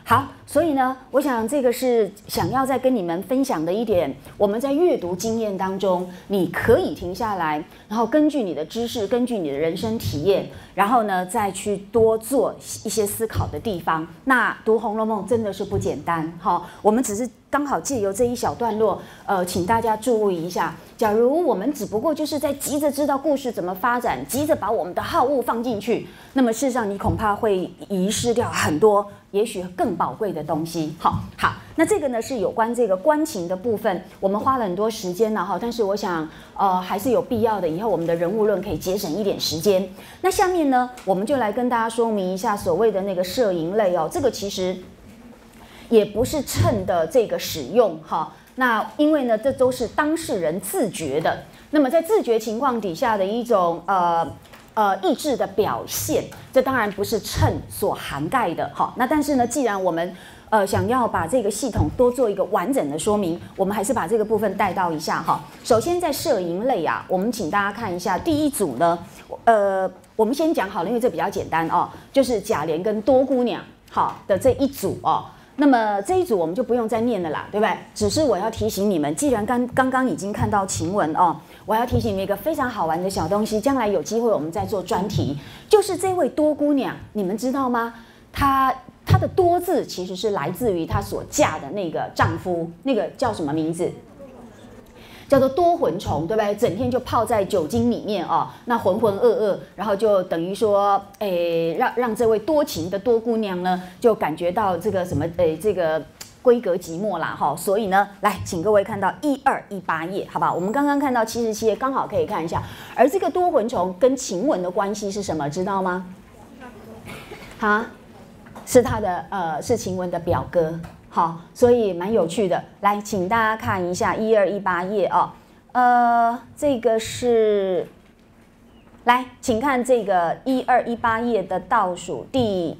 好，所以呢，我想这个是想要再跟你们分享的一点，我们在阅读经验当中，你可以停下来，然后根据你的知识，根据你的人生体验，然后呢再去多做一些思考的地方。那读《红楼梦》真的是不简单，哈，我们只是刚好借由这一小段落，请大家注意一下。假如我们只不过就是在急着知道故事怎么发展，急着把我们的好恶放进去，那么事实上你恐怕会遗失掉很多也许更宝贵的东西。好，那这个呢是有关这个观情的部分，我们花了很多时间了哈，但是我想还是有必要的，以后我们的人物论可以节省一点时间。那下面呢，我们就来跟大家说明一下所谓的那个摄影类哦，这个其实也不是秤的这个使用哈。那因为呢，这都是当事人自觉的。那么在自觉情况底下的一种意志的表现，这当然不是秤所涵盖的哈。那但是呢，既然我们想要把这个系统多做一个完整的说明，我们还是把这个部分带到一下哈。首先在摄影类啊，我们请大家看一下第一组呢，我们先讲好了，因为这比较简单哦，就是贾琏跟多姑娘好的这一组哦。那么这一组我们就不用再念了啦，对不对？只是我要提醒你们，既然刚刚已经看到晴雯哦，我要提醒你们一个非常好玩的小东西，将来有机会我们再做专题。就是这位多姑娘，你们知道吗？她的多字其实是来自于她所嫁的那个丈夫，那个叫什么名字？叫做多魂虫，对不对？整天就泡在酒精里面哦，那浑浑噩噩，然后就等于说，让这位多情的多姑娘呢，就感觉到这个什么，这个闺阁寂寞啦，哈。所以呢，来，请各位看到1218页，好不好？我们刚刚看到77页，刚好可以看一下。而这个多魂虫跟晴雯的关系是什么？知道吗？哈，是他的是晴雯的表哥。好，所以蛮有趣的。来，请大家看一下1218页哦。这个是，来，请看这个1218页的倒数第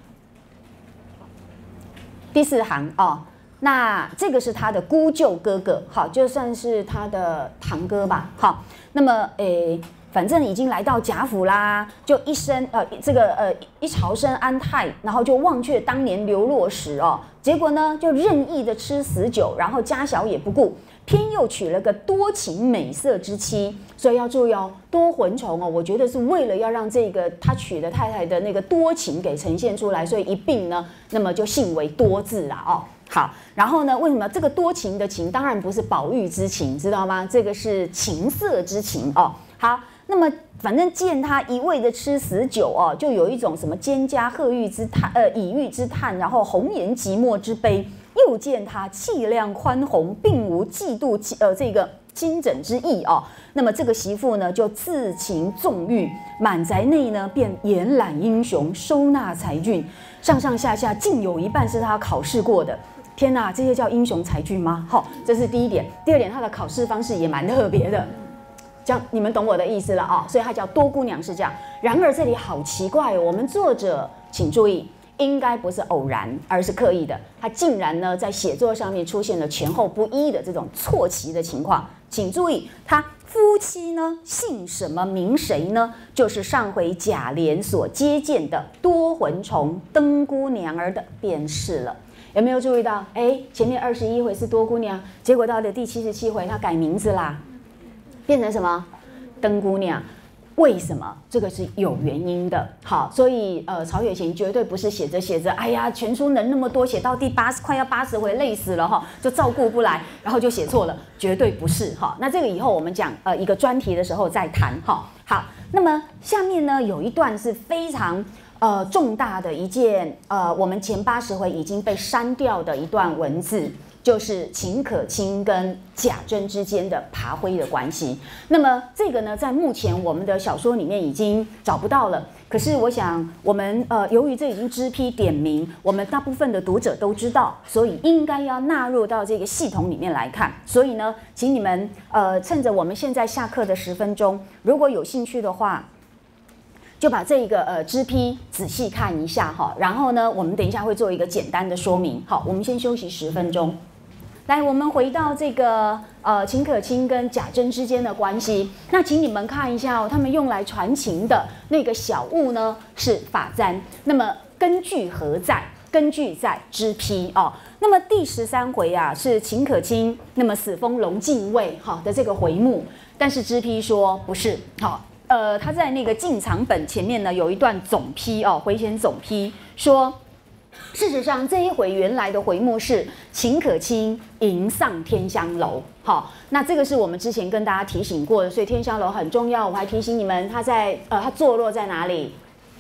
4行哦。那这个是他的姑舅哥哥，好，就算是他的堂哥吧。好，那么反正已经来到贾府啦，就一朝生安泰，然后就忘却当年流落时哦，结果呢就任意的吃死酒，然后家小也不顾，偏又娶了个多情美色之妻。所以要注意哦，多魂虫哦，我觉得是为了要让这个他娶的太太的那个多情给呈现出来，所以一并呢，那么就姓为多字啦哦。好，然后呢，为什么这个多情的情当然不是宝玉之情，知道吗？这个是情色之情哦。好。那么，反正见他一味的吃死酒哦，就有一种什么蒹葭鹤玉之叹，倚玉之叹，然后红颜寂寞之悲。又见他气量宽宏，并无嫉妒这个金枕之意哦。那么这个媳妇呢，就自情纵欲，满宅内呢便延揽英雄，收纳才俊，上上下下竟有一半是他考试过的。天哪，这些叫英雄才俊吗？好，这是第一点。第二点，他的考试方式也蛮特别的。这样你们懂我的意思了啊、哦，所以它叫多姑娘是这样。然而这里好奇怪哦，我们作者请注意，应该不是偶然，而是刻意的。他竟然呢在写作上面出现了前后不一的这种错齐的情况。请注意，他夫妻呢姓什么名谁呢？就是上回贾琏所接见的多魂虫登姑娘儿的便是了。有没有注意到？前面21回是多姑娘，结果到了第77回，她改名字啦。变成什么？登姑娘？为什么？这个是有原因的。好，所以曹雪芹绝对不是写着，哎呀，全书能那么多，写到第快要80回累死了哈，就照顾不来，然后就写错了，绝对不是哈。那这个以后我们讲一个专题的时候再谈哈。好，那么下面呢有一段是非常重大的一件我们前80回已经被删掉的一段文字。就是秦可卿跟贾珍之间的爬灰的关系。那么这个呢，在目前我们的小说里面已经找不到了。可是我想，我们由于这已经知批点名，我们大部分的读者都知道，所以应该要纳入到这个系统里面来看。所以呢，请你们趁着我们现在下课的10分钟，如果有兴趣的话，就把这个知批仔细看一下哈。然后呢，我们等一下会做一个简单的说明。好，我们先休息10分钟。来，我们回到这个秦可卿跟贾珍之间的关系。那请你们看一下哦，他们用来传情的那个小物呢是发簪。那么根据何在？ 根据在支批哦。那么第13回啊是秦可卿那么死封龙禁尉哈的这个回目，但是支批说不是好。他在那个进藏本前面呢有一段总批哦，回前总批说，事实上这一回原来的回目是秦可卿迎上天香楼。好，那这个是我们之前跟大家提醒过的，所以天香楼很重要。我还提醒你们，它坐落在哪里？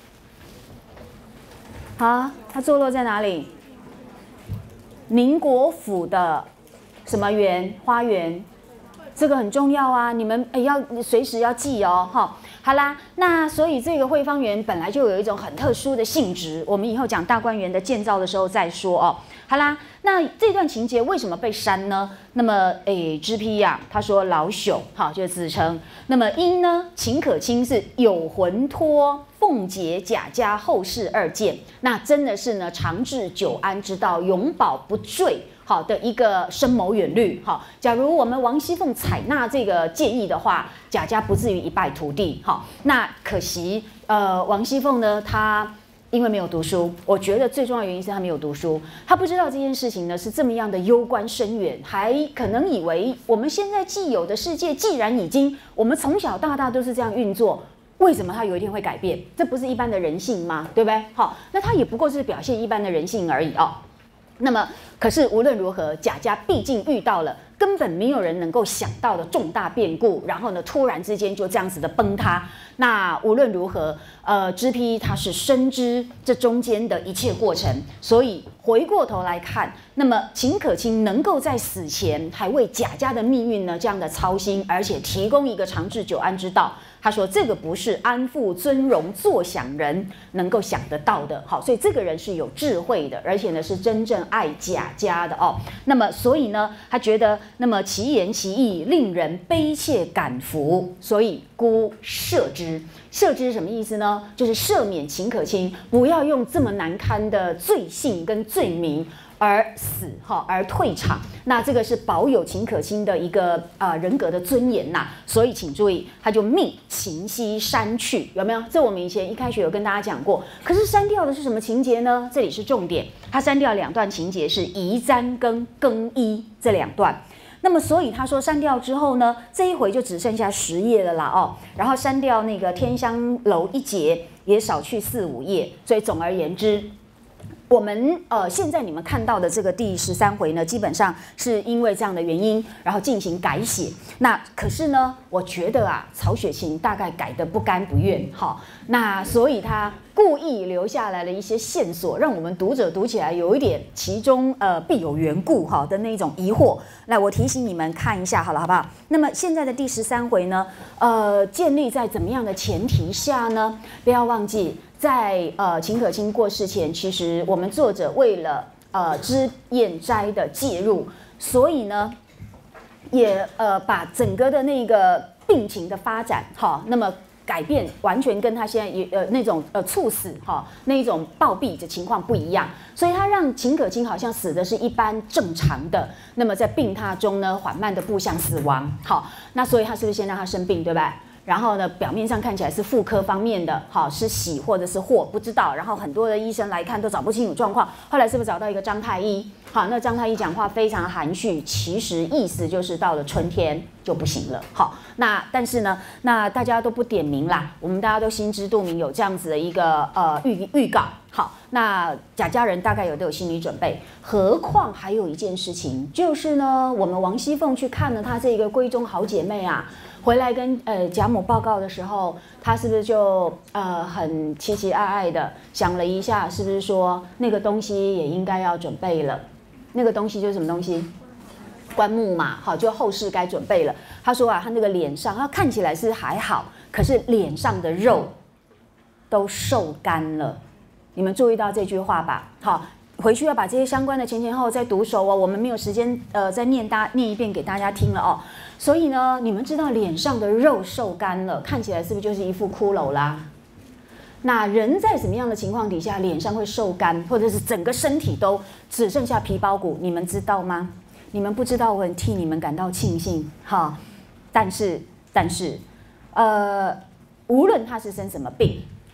啊，它坐落在哪里？宁国府的什么园？花园。这个很重要啊，你们要随时要记哦，哈。好啦，那所以这个汇芳园本来就有一种很特殊的性质，我们以后讲大观园的建造的时候再说哦。好啦，那这段情节为什么被删呢？那么，支批呀，他说老朽，好，就是自称。那么因呢，秦可卿是有魂托凤姐贾家后世2件，那真的是呢长治久安之道，永保不坠。好的一个深谋远虑，好，假如我们王熙凤采纳这个建议的话，贾家不至于一败涂地。好，那可惜，王熙凤呢，她因为没有读书，我觉得最重要的原因是她没有读书，她不知道这件事情呢是这么样的攸关深远，还可能以为我们现在既有的世界，既然已经我们从小到大都是这样运作。为什么它有一天会改变？这不是一般的人性吗？对不对？好，那它也不过是表现一般的人性而已哦。那么，可是无论如何，贾家毕竟遇到了根本没有人能够想到的重大变故，然后呢，突然之间就这样子的崩塌。那无论如何，支批他是深知这中间的一切过程，所以回过头来看，那么秦可卿能够在死前还为贾家的命运呢这样的操心，而且提供一个长治久安之道。他说：“这个不是安富尊荣坐享人能够想得到的。”好，所以这个人是有智慧的，而且呢是真正爱贾家的哦。那么，所以呢，他觉得那么其言其意令人悲切感服，所以孤赦之。赦之是什么意思呢？就是赦免秦可卿，不要用这么难堪的罪行跟罪名。而死哈，而退场，那这个是保有秦可卿的一个人格的尊严呐。所以请注意，他就命秦熙删去，有没有？这我们以前一开学有跟大家讲过。可是删掉的是什么情节呢？这里是重点，他删掉2段情节是移簪跟更衣这2段。那么，所以他说删掉之后呢，这一回就只剩下10页了啦哦。然后删掉那个天香楼1节，也少去4、5页。所以总而言之。我们现在你们看到的这个第13回呢，基本上是因为这样的原因，然后进行改写。那可是呢，我觉得啊，曹雪芹大概改得不甘不愿，好，那所以他故意留下来了一些线索，让我们读者读起来有一点其中必有缘故哈的那种疑惑。来，我提醒你们看一下好了，好不好？那么现在的第13回呢，建立在怎么样的前提下呢？不要忘记。在秦可卿过世前，其实我们作者为了脂砚斋的介入，所以呢，也把整个的那个病情的发展，哈，那么改变完全跟他现在那种猝死哈那一种暴毙的情况不一样，所以他让秦可卿好像死的是一般正常的，那么在病榻中呢缓慢的步向死亡，好，那所以他是不是先让他生病，对吧？然后呢，表面上看起来是妇科方面的，好是喜或者是祸，不知道。然后很多的医生来看都找不清楚状况，后来是不是找到一个张太医？好，那张太医讲话非常含蓄，其实意思就是到了春天就不行了。好，那但是呢，那大家都不点名啦，我们大家都心知肚明有这样子的一个预告。好，那贾家人大概都有心理准备，何况还有一件事情，就是呢，我们王熙凤去看了她这个闺中好姐妹啊。回来跟贾母报告的时候，他是不是就很期期爱爱的想了一下，是不是说那个东西也应该要准备了？那个东西就是什么东西？棺木嘛，好，就后事该准备了。他说啊，他那个脸上，他看起来是还好，可是脸上的肉都瘦干了。你们注意到这句话吧？好。回去要把这些相关的前后再读熟哦，我们没有时间再念一遍给大家听了哦。所以呢，你们知道脸上的肉瘦干了，看起来是不是就是一副骷髅啦？那人在什么样的情况底下脸上会瘦干，或者是整个身体都只剩下皮包骨？你们知道吗？你们不知道，我很替你们感到庆幸哈。但是，无论他是生什么病。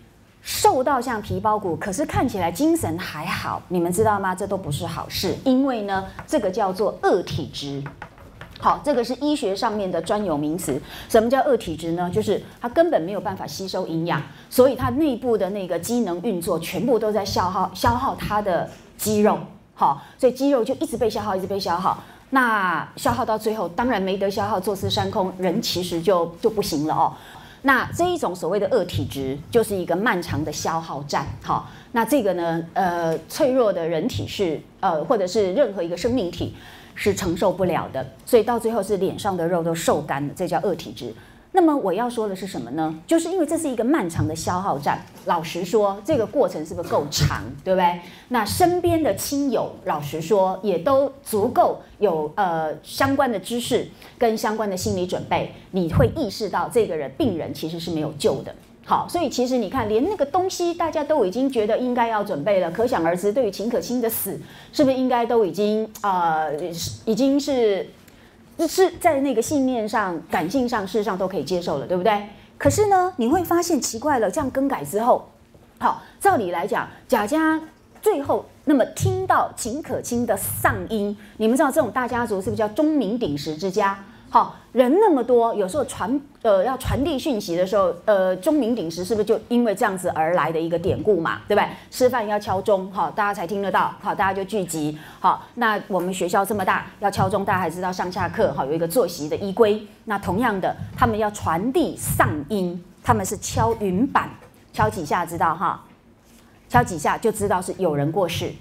瘦到像皮包骨，可是看起来精神还好，你们知道吗？这都不是好事，因为呢，这个叫做恶体质。好，这个是医学上面的专有名词。什么叫恶体质呢？就是它根本没有办法吸收营养，所以它内部的那个机能运作全部都在消耗它的肌肉。好，所以肌肉就一直被消耗，一直被消耗。那消耗到最后，当然没得消耗，坐吃山空，人其实就不行了哦。那这一种所谓的恶体质，就是一个漫长的消耗战。好，那这个呢，脆弱的人体是或者是任何一个生命体是承受不了的，所以到最后是脸上的肉都瘦干了，这叫恶体质。那么我要说的是什么呢？就是因为这是一个漫长的消耗战。老实说，这个过程是不是够长，对不对？那身边的亲友，老实说也都足够有相关的知识跟相关的心理准备，你会意识到这个病人其实是没有救的。好，所以其实你看，连那个东西大家都已经觉得应该要准备了，可想而知，对于秦可卿的死，是不是应该都已经已经是在那个信念上、感性上、事实上都可以接受了，对不对？可是呢，你会发现奇怪了，这样更改之后，好，照理来讲，贾家最后那么听到秦可卿的丧音，你们知道这种大家族是不是叫钟鸣鼎食之家？好，人那么多，有时候要传递讯息的时候，钟鸣鼎食是不是就因为这样子而来的一个典故嘛？对不对？吃饭要敲钟，好，大家才听得到，好，大家就聚集，好，那我们学校这么大，要敲钟，大家还知道上下课，好，有一个作息的依规。那同样的，他们要传递丧音，他们是敲云板，敲几下知道哈？敲几下就知道是有人过世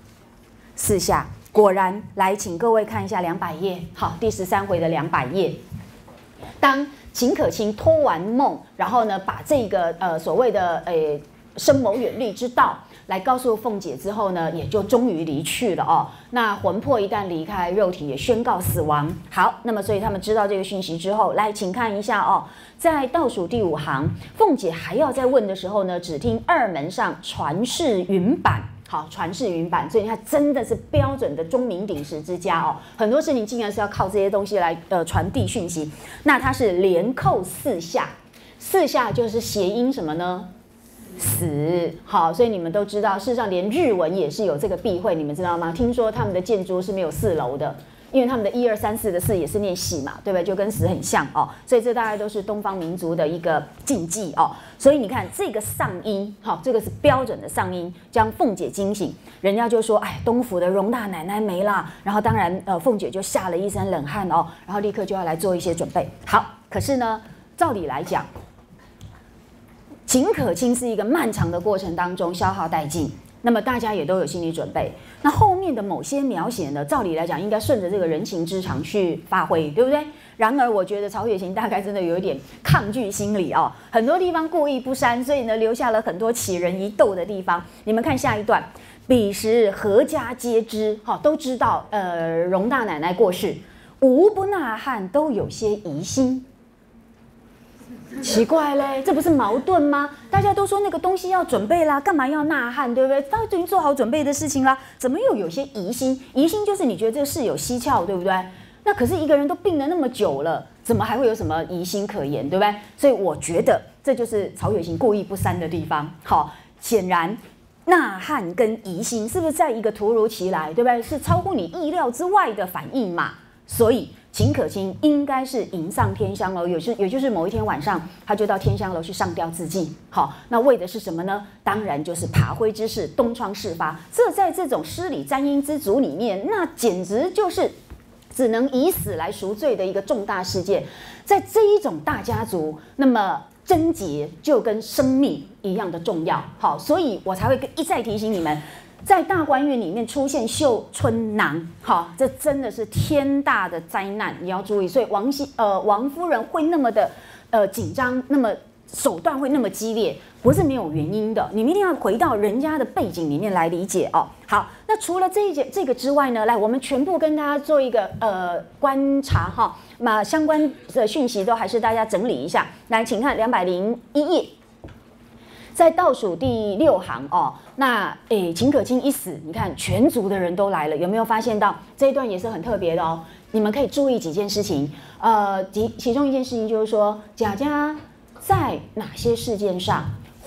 ，4下。果然，来，请各位看一下200页，好，第13回的200页。当秦可卿托完梦，然后呢，把这个所谓的深谋远虑之道来告诉凤姐之后呢，也就终于离去了哦。那魂魄一旦离开，肉体也宣告死亡。好，那么所以他们知道这个讯息之后，来，请看一下哦，在倒数第5行，凤姐还要再问的时候呢，只听二门上传世云板。好，传世云板，所以它真的是标准的钟鸣鼎食之家哦。很多事情竟然是要靠这些东西来传递讯息。那它是连扣4下，4下就是谐音什么呢？死。好，所以你们都知道，事实上连日文也是有这个避讳，你们知道吗？听说他们的建筑是没有4楼的。因为他们的1、2、3、4的4也是念喜嘛，对不对？就跟死很像哦，所以这大概都是东方民族的一个禁忌哦。所以你看这个丧音，好，这个是标准的丧音，将凤姐惊醒。人家就说，哎，东府的容大奶奶没啦。然后当然，凤姐就吓了一身冷汗哦，然后立刻就要来做一些准备。好，可是呢，照理来讲，秦可卿是一个漫长的过程当中消耗殆尽。那么大家也都有心理准备，那后面的某些描写呢，照理来讲应该顺着这个人情之常去发挥，对不对？然而我觉得曹雪芹大概真的有一点抗拒心理哦，很多地方故意不删，所以呢留下了很多起人疑窦的地方。你们看下一段，彼时何家皆知，都知道容大奶奶过世，无不呐喊，都有些疑心。奇怪嘞，这不是矛盾吗？大家都说那个东西要准备啦，干嘛要呐喊，对不对？都已经做好准备的事情啦，怎么又有些疑心？疑心就是你觉得这个事有蹊跷，对不对？那可是一个人都病了那么久了，怎么还会有什么疑心可言，对不对？所以我觉得这就是曹雪芹故意不删的地方。好，显然呐喊跟疑心是不是在一个突如其来，对不对？是超乎你意料之外的反应嘛？所以秦可卿应该是迎上天香楼，也就是某一天晚上，他就到天香楼去上吊自尽。好，那为的是什么呢？当然就是爬灰之事，东窗事发。这在这种诗礼沾阴之族里面，那简直就是只能以死来赎罪的一个重大事件。在这一种大家族，那么贞洁就跟生命一样的重要。好，所以我才会一再提醒你们。在大观园里面出现绣春囊，好，这真的是天大的灾难，你要注意。所以王夫人会那么的紧张，那么手段会那么激烈，不是没有原因的。你们一定要回到人家的背景里面来理解哦。好，那除了这个之外呢，来，我们全部跟大家做一个观察哈，那相关的讯息都还是大家整理一下。来，请看201页。在倒数第6行哦，那秦可卿一死，你看全族的人都来了，有没有发现到这一段也是很特别的哦？你们可以注意几件事情，其中一件事情就是说，贾家在哪些事件上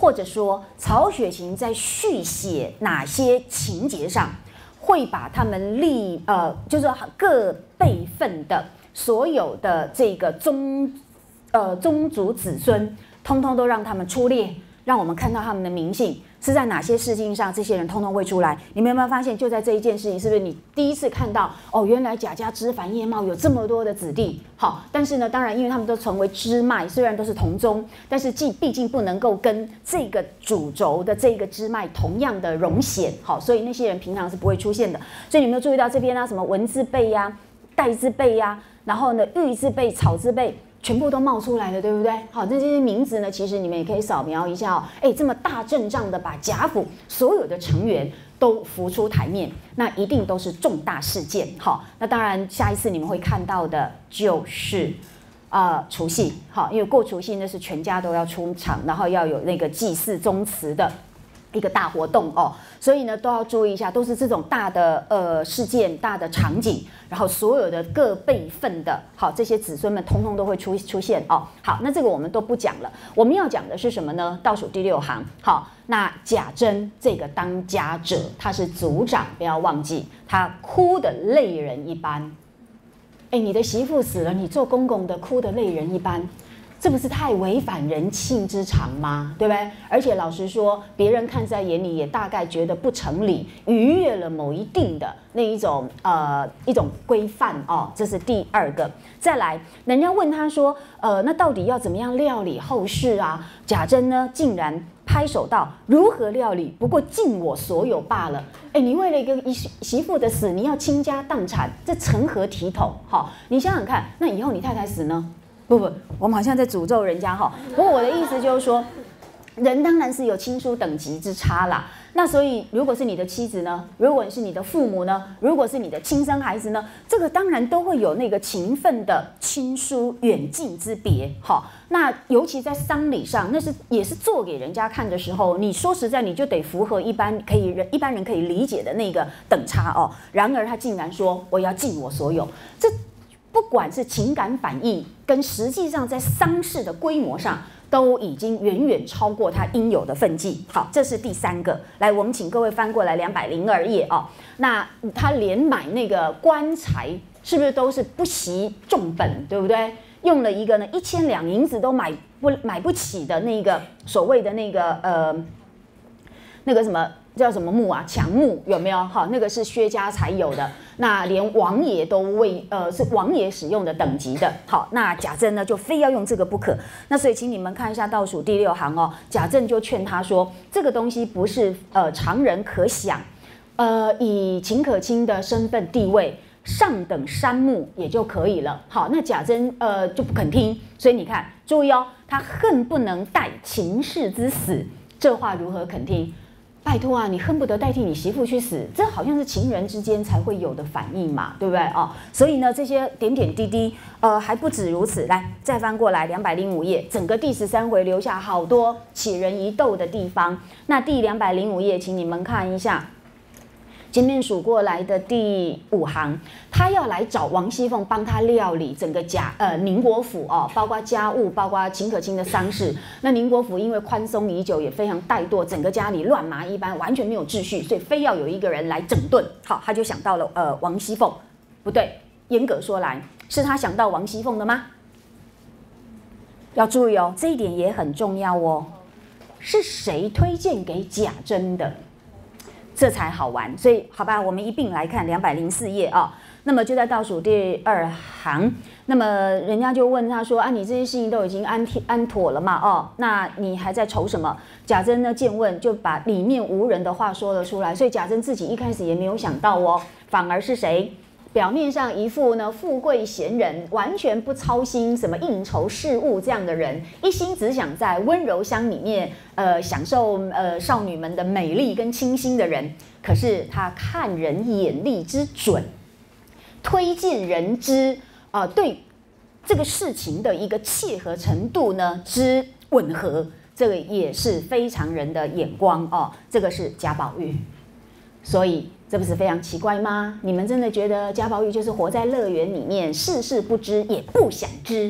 或者说曹雪芹在续写哪些情节上，会把他们就是各辈分的所有的这个宗族子孙，通通都让他们出列，让我们看到他们的名姓是在哪些事情上，这些人通通会出来。你们有没有发现，就在这一件事情，是不是你第一次看到哦？原来贾家枝繁叶茂有这么多的子弟。好，但是呢，当然因为他们都成为支脉，虽然都是同宗，但是毕竟不能够跟这个主轴的这个支脉同样的荣显。好，所以那些人平常是不会出现的。所以你有没有注意到这边啊，什么文字辈呀、代字辈呀，然后呢玉字辈、草字辈。全部都冒出来了，对不对？好，那这些名字呢，其实你们也可以扫描一下哦。这么大阵仗的把贾府所有的成员都浮出台面，那一定都是重大事件。好，那当然下一次你们会看到的就是除夕。好，因为过除夕那是全家都要出场，然后要有那个祭祀宗祠的一个大活动哦，所以呢都要注意一下，都是这种大的事件、大的场景，然后所有的各辈分的好这些子孙们，通通都会出现哦。好，那这个我们都不讲了，我们要讲的是什么呢？倒数第6行，好，那贾珍这个当家者，他是族长，不要忘记，他哭得泪人一般。你的媳妇死了，你做公公的哭得泪人一般。这不是太违反人性之常吗？对不对？而且老实说，别人看在眼里也大概觉得不成理，逾越了某一定的那一种规范哦。这是第2个。再来，人家问他说，那到底要怎么样料理后事啊？贾珍呢，竟然拍手道：“如何料理？不过尽我所有罢了。”你为了一个媳妇的死，你要倾家荡产，这成何体统？好，你想想看，那以后你太太死呢？不，我们好像在诅咒人家哈。不过我的意思就是说，人当然是有亲疏等级之差啦。那所以，如果是你的妻子呢？如果是你的父母呢？如果是你的亲生孩子呢？这个当然都会有那个情分的亲疏远近之别。好，那尤其在丧礼上，那也是做给人家看的时候，你说实在，你就得符合一般人可以理解的那个等差哦。然而他竟然说我要尽我所有，这。不管是情感反应跟实际上在丧事的规模上，都已经远远超过他应有的分际。好，这是第3个。来，我们请各位翻过来202页哦。那他连买那个棺材，是不是都是不惜重本，对不对？用了一个呢1000两银子都买不起的那个所谓的那个什么叫什么木啊？强木有没有？好，那个是薛家才有的。那连王爷都是王爷使用的等级的。好，那贾珍呢就非要用这个不可。那所以请你们看一下倒数第6行哦。贾珍就劝他说，这个东西不是常人可想，以秦可卿的身份地位，上等山木也就可以了。好，那贾珍就不肯听，所以你看，注意哦，他恨不能代秦氏之死，这话如何肯听？拜托啊，你恨不得代替你媳妇去死，这好像是情人之间才会有的反应嘛，对不对哦？所以呢，这些点点滴滴，还不止如此。来，再翻过来205页，整个第13回留下好多起人疑窦的地方。那第205页，请你们看一下。前面数过来的第5行，他要来找王熙凤帮他料理整个宁国府哦，包括家务，包括秦可卿的丧事。那宁国府因为宽松已久，也非常怠惰，整个家里乱麻一般，完全没有秩序，所以非要有一个人来整顿。好，他就想到了王熙凤。不对，严格说来，是他想到王熙凤的吗？要注意哦，这一点也很重要哦。是谁推荐给贾珍的？这才好玩，所以好吧，我们一并来看204页啊。那么就在倒数第2行，那么人家就问他说：“啊，你这些事情都已经安妥了嘛？哦，那你还在愁什么？”贾珍呢见问，就把里面无人的话说了出来。所以贾珍自己一开始也没有想到哦，反而是谁？表面上一副呢富贵闲人，完全不操心什么应酬事务这样的人，一心只想在温柔乡里面享受少女们的美丽跟清新的人。可是他看人眼力之准，推荐人之对这个事情的一个契合程度呢之吻合，这个也是非常人的眼光哦。这个是贾宝玉，所以。这不是非常奇怪吗？你们真的觉得贾宝玉就是活在乐园里面，事事不知也不想知，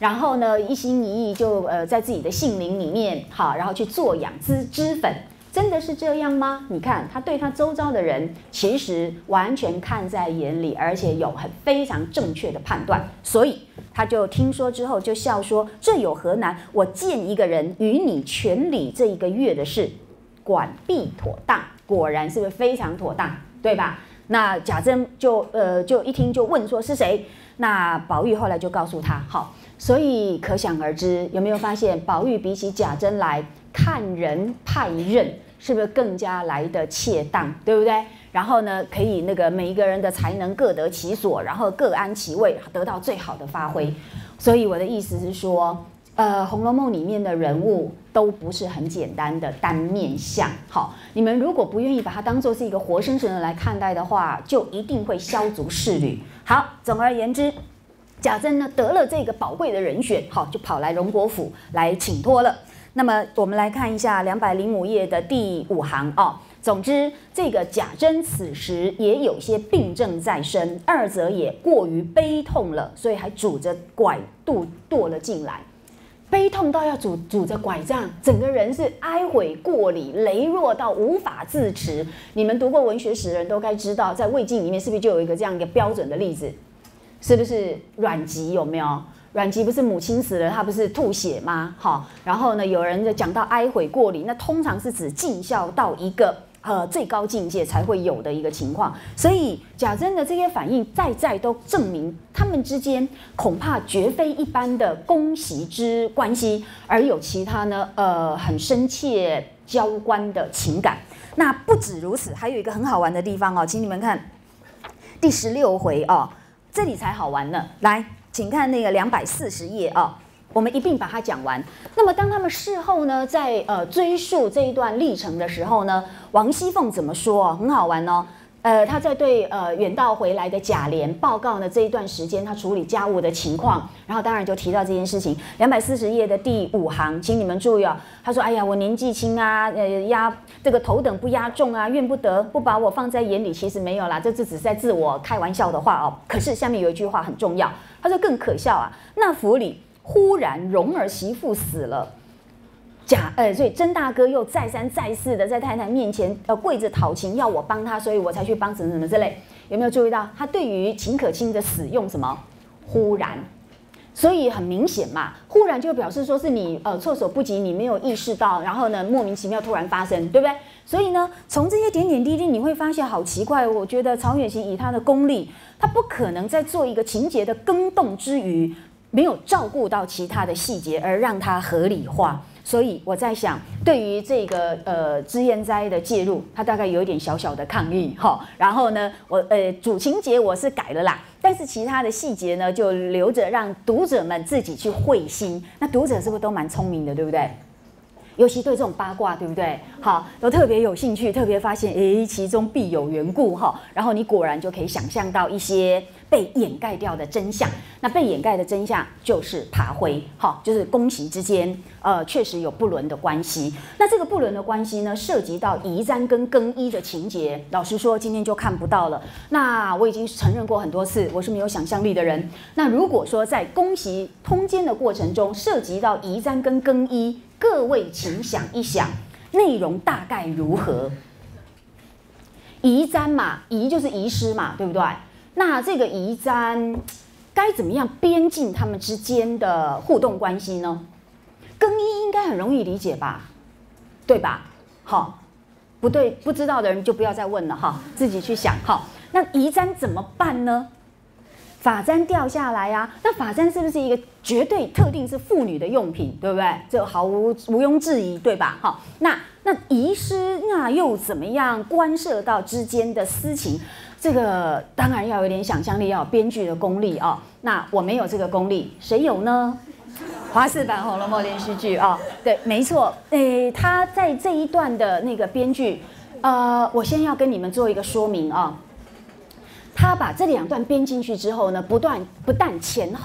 然后呢一心一意就在自己的杏林里面好，然后去做养脂粉。真的是这样吗？你看他对他周遭的人其实完全看在眼里，而且有非常正确的判断，所以他就听说之后就笑说：“这有何难？我见一个人与你全理这一个月的事，管必妥当。”果然是不是非常妥当，对吧？那贾珍就一听就问说是谁？那宝玉后来就告诉他，好，所以可想而知，有没有发现宝玉比起贾珍来看人派任，是不是更加来得切当，对不对？然后呢，可以那个每一个人的才能各得其所，然后各安其位，得到最好的发挥。所以我的意思是说，《红楼梦》里面的人物都不是很简单的单面相。好，你们如果不愿意把它当作是一个活生生的来看待的话，就一定会削足适履。好，总而言之，贾珍呢得了这个宝贵的人选，好，就跑来荣国府来请托了。那么我们来看一下205页的第5行哦。总之，这个贾珍此时也有些病症在身，二则也过于悲痛了，所以还拄着拐跺了进来。悲痛到要拄着拐杖，整个人是哀悔过里，羸弱到无法自持。你们读过文学史的人都该知道，在魏晋里面是不是就有一个这样一个标准的例子？是不是阮籍？有没有？阮籍不是母亲死了，他不是吐血吗？好，然后呢，有人就讲到哀悔过里，那通常是指尽孝到一个最高境界才会有的一个情况。所以贾珍的这些反应，在都证明他们之间恐怕绝非一般的公媳之关系，而有其他呢很深切交关的情感。那不止如此，还有一个很好玩的地方哦，请你们看第16回哦，这里才好玩呢。来，请看那个240页啊，我们一并把它讲完。那么当他们事后呢，在追溯这一段历程的时候呢，王熙凤怎么说？很好玩哦。他在对远道回来的贾琏报告呢这一段时间他处理家务的情况，然后当然就提到这件事情。240页的第5行，请你们注意哦。他说：“哎呀，我年纪轻啊，这个头等不压重啊，怨不得，不把我放在眼里。其实没有啦，这只是在自我开玩笑的话哦。可是下面有一句话很重要，他说更可笑啊，那府里忽然荣儿媳妇死了。”所以甄大哥又再三再四的在太太面前跪着讨情，要我帮他，所以我才去帮什么什么之类。有没有注意到他对于秦可卿的死用什么？忽然。所以很明显嘛，忽然就表示说是你措手不及，你没有意识到，然后呢莫名其妙突然发生，对不对？所以呢，从这些点点滴滴你会发现好奇怪。我觉得曹雪芹以他的功力，他不可能在做一个情节的更动之余，没有照顾到其他的细节，而让它合理化。所以我在想，对于这个脂砚斋的介入，他大概有一点小小的抗议哈。然后呢，我主情节我是改了啦，但是其他的细节呢，就留着让读者们自己去会心。那读者是不是都蛮聪明的，对不对？尤其对这种八卦，对不对？好，都特别有兴趣，特别发现，其中必有缘故哈。然后你果然就可以想象到一些被掩盖掉的真相。那被掩盖的真相就是爬灰，好，就是宫媳之间，确实有不伦的关系。那这个不伦的关系呢，涉及到移簪跟更衣的情节，老实说，今天就看不到了。那我已经承认过很多次，我是没有想象力的人。那如果说在宫媳通奸的过程中，涉及到移簪跟更衣，各位请想一想，内容大概如何？移簪嘛，移就是遗失嘛，对不对？那这个移簪该怎么样编进他们之间的互动关系呢？更衣应该很容易理解吧，对吧？好，不对，不知道的人就不要再问了哈，自己去想哈。那移簪怎么办呢？发簪掉下来啊，那发簪是不是一个绝对特定是妇女的用品，对不对？这毫无庸置疑，对吧？好，那遗失那又怎么样关涉到之间的私情？这个当然要有点想象力，要有编剧的功力啊。那我没有这个功力，谁有呢？华视版《红楼梦》连续剧啊，对，没错。他在这一段的那个编剧，我先要跟你们做一个说明啊。他把这2段编进去之后呢，不但前后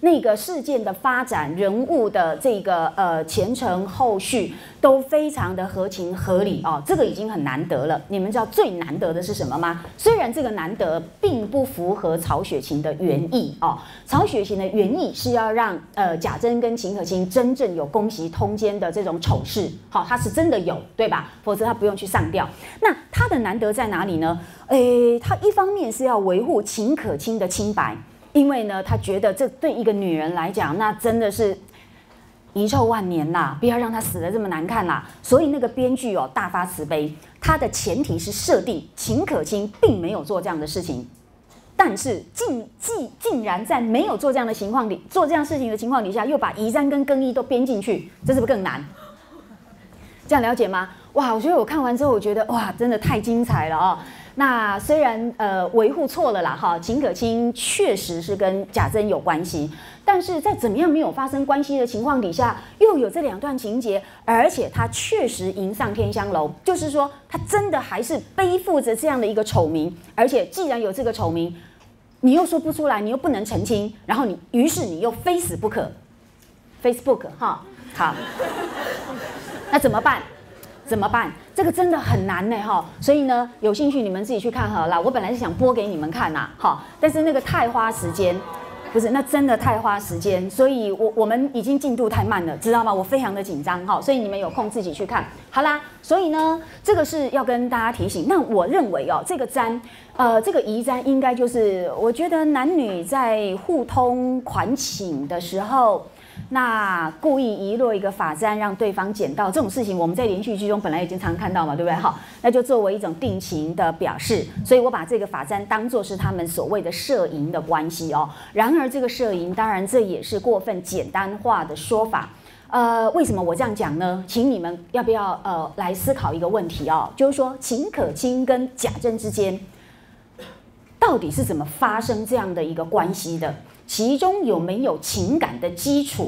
那个事件的发展、人物的这个前程后续都非常的合情合理哦，这个已经很难得了。你们知道最难得的是什么吗？虽然这个难得并不符合曹雪芹的原意哦，曹雪芹的原意是要让贾珍跟秦可卿真正有宫袭通奸的这种丑事，好，他是真的有，对吧？否则他不用去上吊。那他的难得在哪里呢？他一方面是要维护秦可卿的清白。因为呢，他觉得这对一个女人来讲，那真的是遗臭万年啦，不要让她死得这么难看啦。所以那个编剧哦大发慈悲，他的前提是设定秦可卿并没有做这样的事情，但是竟然在没有做这样的情况里，做这样事情的情况底下，又把夷瞻跟更衣都编进去，这是不是更难？这样了解吗？哇，我觉得我看完之后，我觉得哇，真的太精彩了哦。那虽然维护错了啦哈，秦可卿确实是跟贾珍有关系，但是在怎么样没有发生关系的情况底下，又有这2段情节，而且他确实迎上天香楼，就是说他真的还是背负着这样的一个丑名，而且既然有这个丑名，你又说不出来，你又不能澄清，然后于是你又非死不可 ，Facebook 哈，好，那怎么办？怎么办？这个真的很难呢哈，所以呢，有兴趣你们自己去看好了。我本来是想播给你们看呐，哈，但是那个太花时间，不是，那真的太花时间，所以我们已经进度太慢了，知道吗？我非常的紧张哈，所以你们有空自己去看。好啦，所以呢，这个是要跟大家提醒。那我认为哦，这个簪，这个夷簪应该就是，我觉得男女在互通款请的时候。那故意遗落一个发簪让对方捡到这种事情，我们在连续剧中本来已经常看到嘛，对不对？好，那就作为一种定情的表示，所以我把这个发簪当作是他们所谓的摄淫的关系哦。然而这个摄淫，当然这也是过分简单化的说法。为什么我这样讲呢？请你们要不要来思考一个问题哦，就是说秦可卿跟贾珍之间到底是怎么发生这样的一个关系的？其中有没有情感的基础？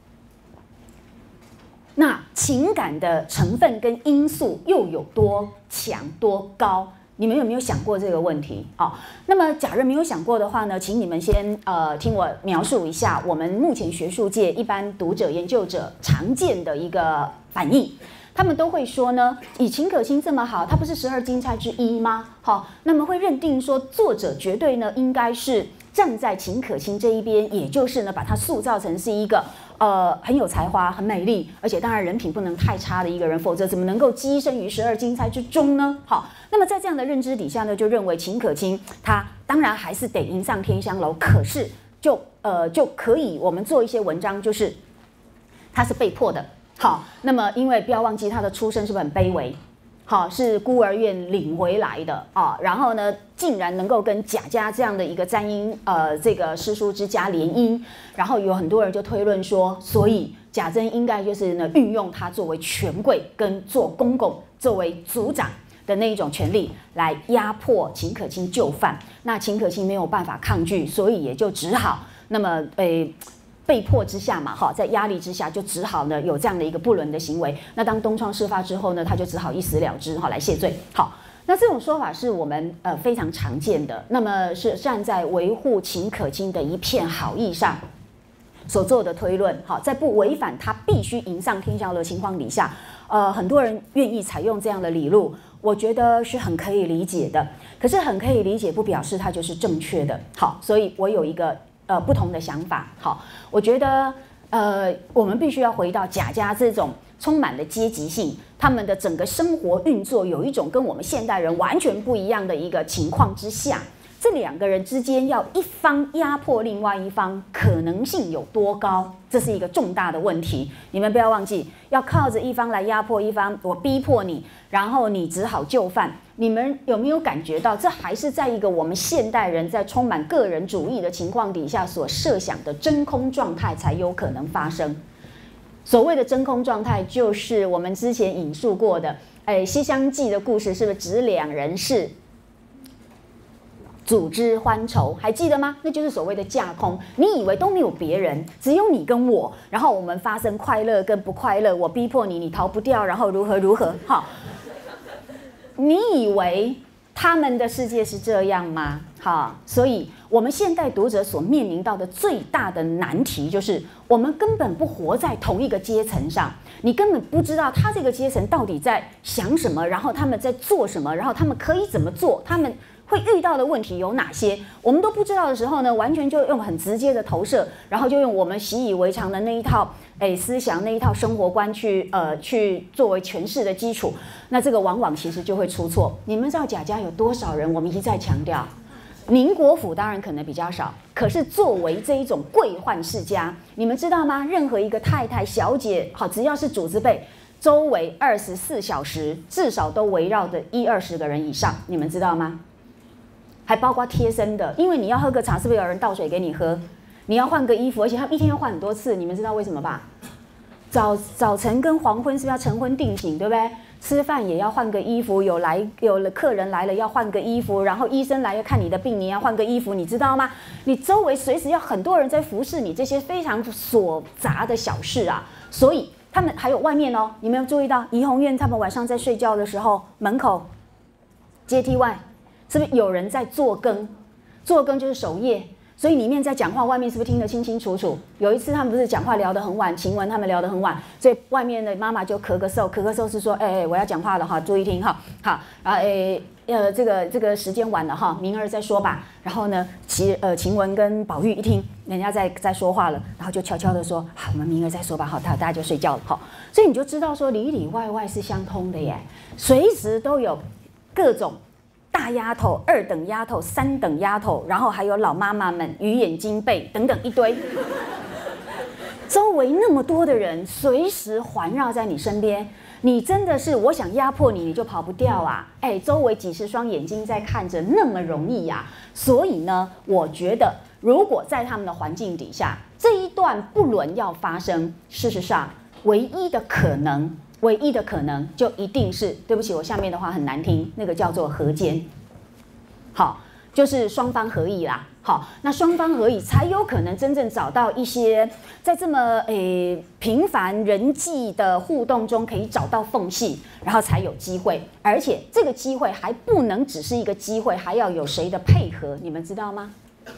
那情感的成分跟因素又有多强多高？你们有没有想过这个问题？哦，那么假如没有想过的话呢，请你们先听我描述一下我们目前学术界一般读者研究者常见的一个反应。他们都会说呢，以秦可卿这么好，她不是12金钗之一吗？好，那么会认定说作者绝对呢应该是站在秦可卿这一边，也就是呢把她塑造成是一个很有才华、很美丽，而且当然人品不能太差的一个人，否则怎么能够跻身于12金钗之中呢？好，那么在这样的认知底下呢，就认为秦可卿她当然还是得迎上天香楼，可是就可以我们做一些文章，就是她是被迫的。好，那么因为不要忘记她的出身是不是很卑微？好，是孤儿院领回来的啊，然后呢，竟然能够跟贾家这样的一个簪缨这个诗书之家联姻，然后有很多人就推论说，所以贾珍应该就是呢运用他作为权贵跟做公公、作为族长的那一种权力来压迫秦可卿就范。那秦可卿没有办法抗拒，所以也就只好那么被迫之下嘛，哈，在压力之下就只好呢有这样的一个不伦的行为。那当东窗事发之后呢，他就只好一死了之，哈，来谢罪。好，那这种说法是我们非常常见的，那么是站在维护秦可卿的一片好意上所做的推论。好，在不违反他必须迎上天香楼的情况底下，很多人愿意采用这样的理路，我觉得是很可以理解的。可是很可以理解，不表示它就是正确的。好，所以我有一个不同的想法。好，我觉得我们必须要回到贾家这种充满了阶级性，他们的整个生活运作有一种跟我们现代人完全不一样的一个情况之下，这2个人之间要一方压迫另外一方，可能性有多高？这是一个重大的问题。你们不要忘记，要靠着一方来压迫一方，我逼迫你，然后你只好就范。你们有没有感觉到，这还是在一个我们现代人在充满个人主义的情况底下所设想的真空状态才有可能发生？所谓的真空状态，就是我们之前引述过的，《西厢记》的故事，是不是指2人是组织欢愁，还记得吗？那就是所谓的架空。你以为都没有别人，只有你跟我，然后我们发生快乐跟不快乐，我逼迫你，你逃不掉，然后如何如何。好，你以为他们的世界是这样吗？好，所以我们现代读者所面临到的最大的难题就是，我们根本不活在同一个阶层上，你根本不知道他这个阶层到底在想什么，然后他们在做什么，然后他们可以怎么做，他们会遇到的问题有哪些，我们都不知道的时候呢，完全就用很直接的投射，然后就用我们习以为常的那一套思想、那一套生活观去作为诠释的基础，那这个往往其实就会出错。你们知道贾家有多少人？我们一再强调，宁国府当然可能比较少，可是作为这一种贵宦世家，你们知道吗？任何一个太太、小姐，好，只要是主子辈，周围24小时至少都围绕着20个人以上，你们知道吗？还包括贴身的，因为你要喝个茶，是不是有人倒水给你喝？你要换个衣服，而且他一天要换很多次，你们知道为什么吧？早晨跟黄昏是不是要晨昏定省，对不对？吃饭也要换个衣服，有了客人来了要换个衣服，然后医生来要看你的病，你要换个衣服，你知道吗？你周围随时要很多人在服侍你，这些非常琐杂的小事啊，所以他们还有外面哦，你们有注意到怡红院他们晚上在睡觉的时候，门口阶梯外是不是有人在做更？做更就是守夜。所以里面在讲话，外面是不是听得清清楚楚？有一次他们不是讲话聊得很晚，晴雯他们聊得很晚，所以外面的妈妈就咳嗽是说，我要讲话了哈，注意听哈，好，然后这个时间晚了哈，明儿再说吧。然后呢，晴雯跟宝玉一听人家在说话了，然后就悄悄的说，好，我们明儿再说吧，好，大家就睡觉了哈。所以你就知道说里里外外是相通的耶，随时都有各种大丫头、2等丫头、3等丫头，然后还有老妈妈们、鱼眼睛背等等一堆，周围那么多的人随时环绕在你身边，你真的是我想压迫你，你就跑不掉啊！周围几十双眼睛在看着，那么容易呀？所以呢，我觉得如果在他们的环境底下，这一段不伦要发生，事实上唯一的可能就一定是，对不起，我下面的话很难听，那个叫做合奸，好，就是双方合意啦。好，那双方合意才有可能真正找到一些在这么平凡人际的互动中可以找到缝隙，然后才有机会，而且这个机会还不能只是一个机会，还要有谁的配合，你们知道吗？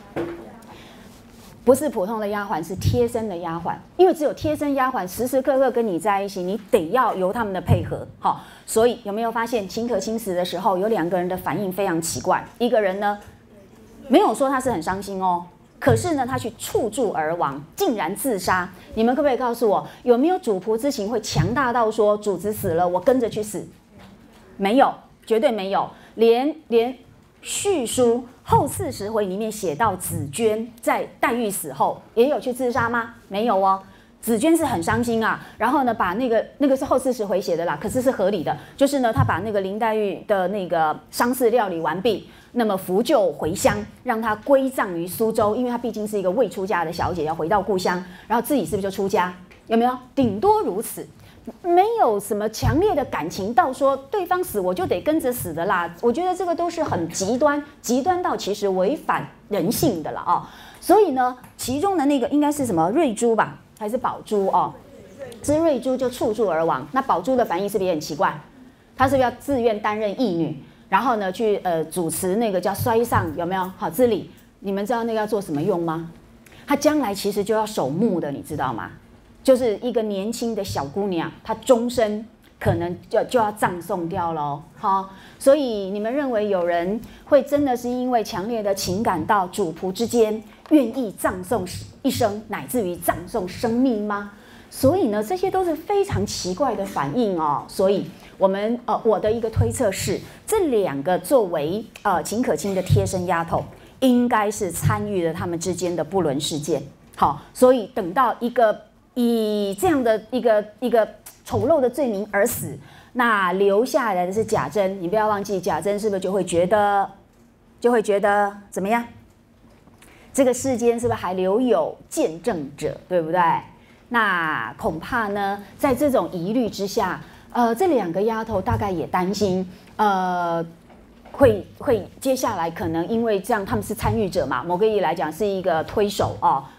不是普通的丫鬟，是贴身的丫鬟，因为只有贴身丫鬟时时刻刻跟你在一起，你得要由他们的配合。好，所以有没有发现秦可卿死的时候，有2个人的反应非常奇怪？一个人呢，没有说他是很伤心哦，可是呢，他去触柱而亡，竟然自杀。你们可不可以告诉我，有没有主仆之情会强大到说主子死了，我跟着去死？没有，绝对没有，连续书后40回里面写到紫娟在黛玉死后也有去自杀吗？没有哦。紫娟是很伤心啊，然后呢，把那个是后40回写的啦，可是是合理的，就是呢，他把那个林黛玉的那个丧事料理完毕，那么扶柩回乡，让她归葬于苏州，因为她毕竟是一个未出嫁的小姐，要回到故乡，然后自己是不是就出家？有没有？顶多如此。没有什么强烈的感情到说对方死我就得跟着死的啦，我觉得这个都是很极端到其实违反人性的了啊。所以呢，其中的那个应该是什么瑞珠吧，还是宝珠哦？是瑞珠就触柱而亡。那宝珠的反应是不是也很奇怪？她是不是要自愿担任义女，然后呢去主持那个叫衰丧，有没有？好之礼，你们知道那个要做什么用吗？她将来其实就要守墓的，你知道吗？就是一个年轻的小姑娘，她终身可能就要葬送掉喽，哈。所以你们认为有人会真的是因为强烈的情感到主仆之间愿意葬送一生，乃至于葬送生命吗？所以呢，这些都是非常奇怪的反应哦。所以我的一个推测是，这2个作为秦可卿的贴身丫头，应该是参与了他们之间的不伦事件。好，所以等到以这样的一个丑陋的罪名而死，那留下来的是贾珍。你不要忘记，贾珍是不是就会觉得怎么样？这个世间是不是还留有见证者，对不对？那恐怕呢，在这种疑虑之下，这2个丫头大概也担心，会接下来可能因为这样他们是参与者嘛，某个意义来讲是一个推手哦，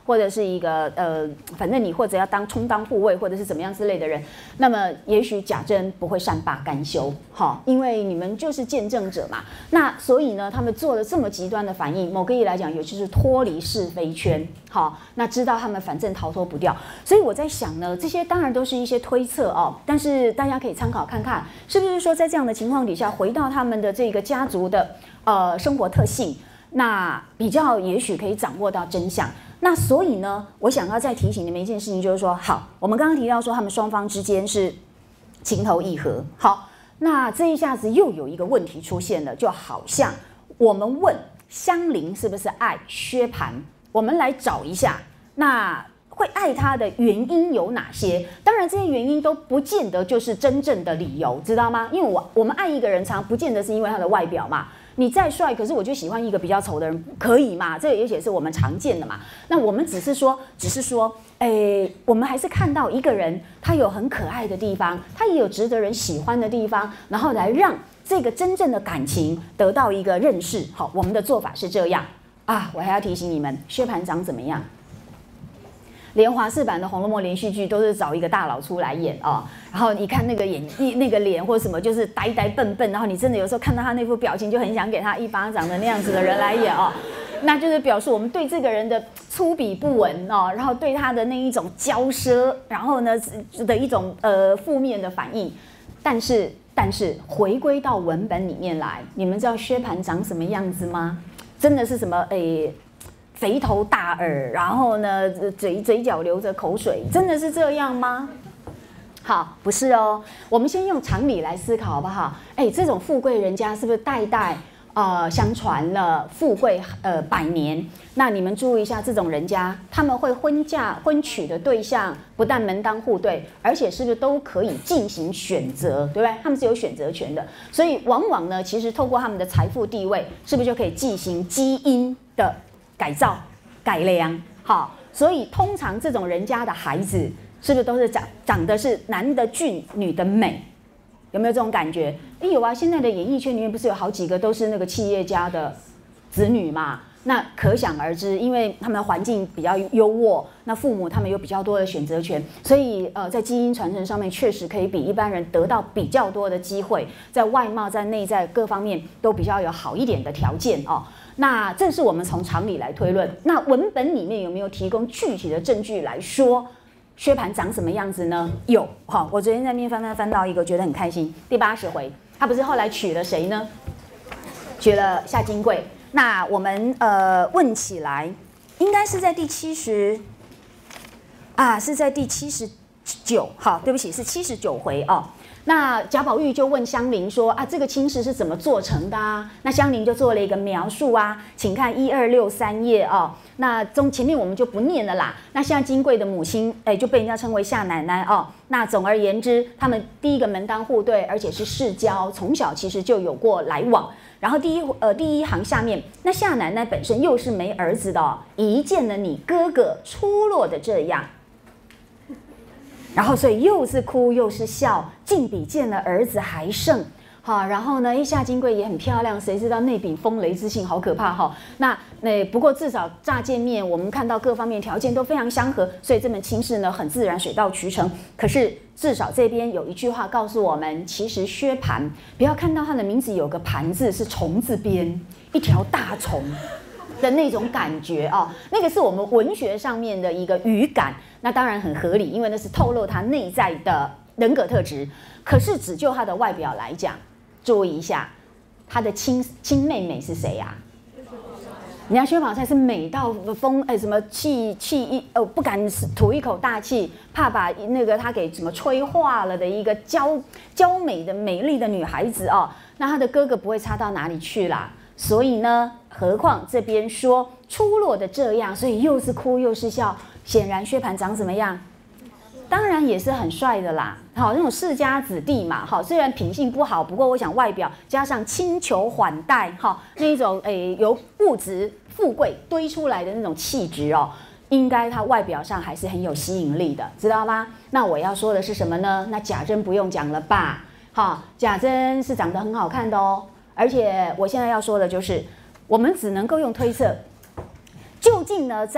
或者是一个反正你或者要充当护卫，或者是怎么样之类的人，那么也许贾珍不会善罢甘休，好，因为你们就是见证者嘛。那所以呢，他们做了这么极端的反应，某个意义来讲，也就是脱离是非圈，好，那知道他们反正逃脱不掉。所以我在想呢，这些当然都是一些推测哦，但是大家可以参考看看，是不是说在这样的情况底下，回到他们的这个家族的生活特性。那比较也许可以掌握到真相。那所以呢，我想要再提醒你们一件事情，就是说，好，我们刚刚提到说他们双方之间是情投意合，好，那这一下子又有一个问题出现了，就好像我们问香菱是不是爱薛蟠，我们来找一下，那会爱他的原因有哪些？当然，这些原因都不见得就是真正的理由，知道吗？因为我们爱一个人，常不见得是因为他的外表嘛。你再帅，可是我就喜欢一个比较丑的人，可以嘛？这个也许是我们常见的嘛。那我们只是说，我们还是看到一个人，他有很可爱的地方，他也有值得人喜欢的地方，然后来让这个真正的感情得到一个认识。好，我们的做法是这样啊。我还要提醒你们，薛蟠长怎么样？连华视版的《红楼梦》连续剧都是找一个大佬出来演哦，然后你看那个那个脸或什么，就是呆呆笨笨，然后你真的有时候看到他那副表情，就很想给他一巴掌的那样子的人来演哦，那就是表示我们对这个人的粗鄙不闻哦，然后对他的那一种骄奢，然后呢的一种负面的反应。但是回归到文本里面来，你们知道薛蟠长什么样子吗？真的是什么肥头大耳，然后呢，嘴角流着口水，真的是这样吗？好，不是哦。我们先用常理来思考，好不好？这种富贵人家是不是代代相传了富贵100年？那你们注意一下，这种人家他们会婚娶的对象不但门当户对，而且是不是都可以进行选择，对不对？他们是有选择权的，所以往往呢，其实透过他们的财富地位，是不是就可以进行基因的改造、改良？好，所以通常这种人家的孩子，是不是都是长得是男的俊，女的美？有没有这种感觉？有啊，现在的演艺圈里面不是有好几个都是那个企业家的子女嘛？那可想而知，因为他们的环境比较优渥，那父母他们有比较多的选择权，所以在基因传承上面确实可以比一般人得到比较多的机会，在外貌、在内在各方面都比较有好一点的条件哦。那这是我们从常理来推论。那文本里面有没有提供具体的证据来说薛蟠长什么样子呢？有，好，我昨天在面翻到一个，觉得很开心。第80回，他不是后来娶了谁呢？娶了夏金桂。那我们问起来，应该是在第70啊，是在第79。好，对不起，是79回哦。那贾宝玉就问香菱说啊，这个亲事是怎么做成的啊？那香菱就做了一个描述啊，请看1263页哦。那前面我们就不念了啦。那夏金桂的母亲就被人家称为夏奶奶哦。那总而言之，他们第一个门当户对，而且是世交，从小其实就有过来往。然后第一行下面，那夏奶奶本身又是没儿子的哦，一见了你哥哥出落的这样。然后所以又是哭又是笑，竟比见了儿子还胜。好，然后呢，夏金桂也很漂亮，谁知道那柄风雷之性好可怕哈。那不过至少乍见面，我们看到各方面条件都非常相合，所以这门亲事呢很自然，水到渠成。可是至少这边有一句话告诉我们，其实薛蟠，不要看到他的名字有个蟠字，是虫字边，一条大虫的那种感觉哦，那个是我们文学上面的一个语感，那当然很合理，因为那是透露他内在的人格特质。可是只就他的外表来讲，注意一下，他的亲妹妹是谁呀？人家薛宝钗是美到什么不敢吐一口大气，怕把那个他给什么吹化了的一个娇美的美丽的女孩子哦。那他的哥哥不会差到哪里去啦。所以呢，何况这边说出落的这样，所以又是哭又是笑，显然薛蟠长怎么样？当然也是很帅的啦。好，那种世家子弟嘛，好，虽然品性不好，不过我想外表加上轻裘缓带，哈，那一种由物质富贵堆出来的那种气质哦，应该他外表上还是很有吸引力的，知道吗？那我要说的是什么呢？那贾珍不用讲了吧？好，贾珍是长得很好看的哦。而且我现在要说的就是，我们只能够用推测，究竟呢，在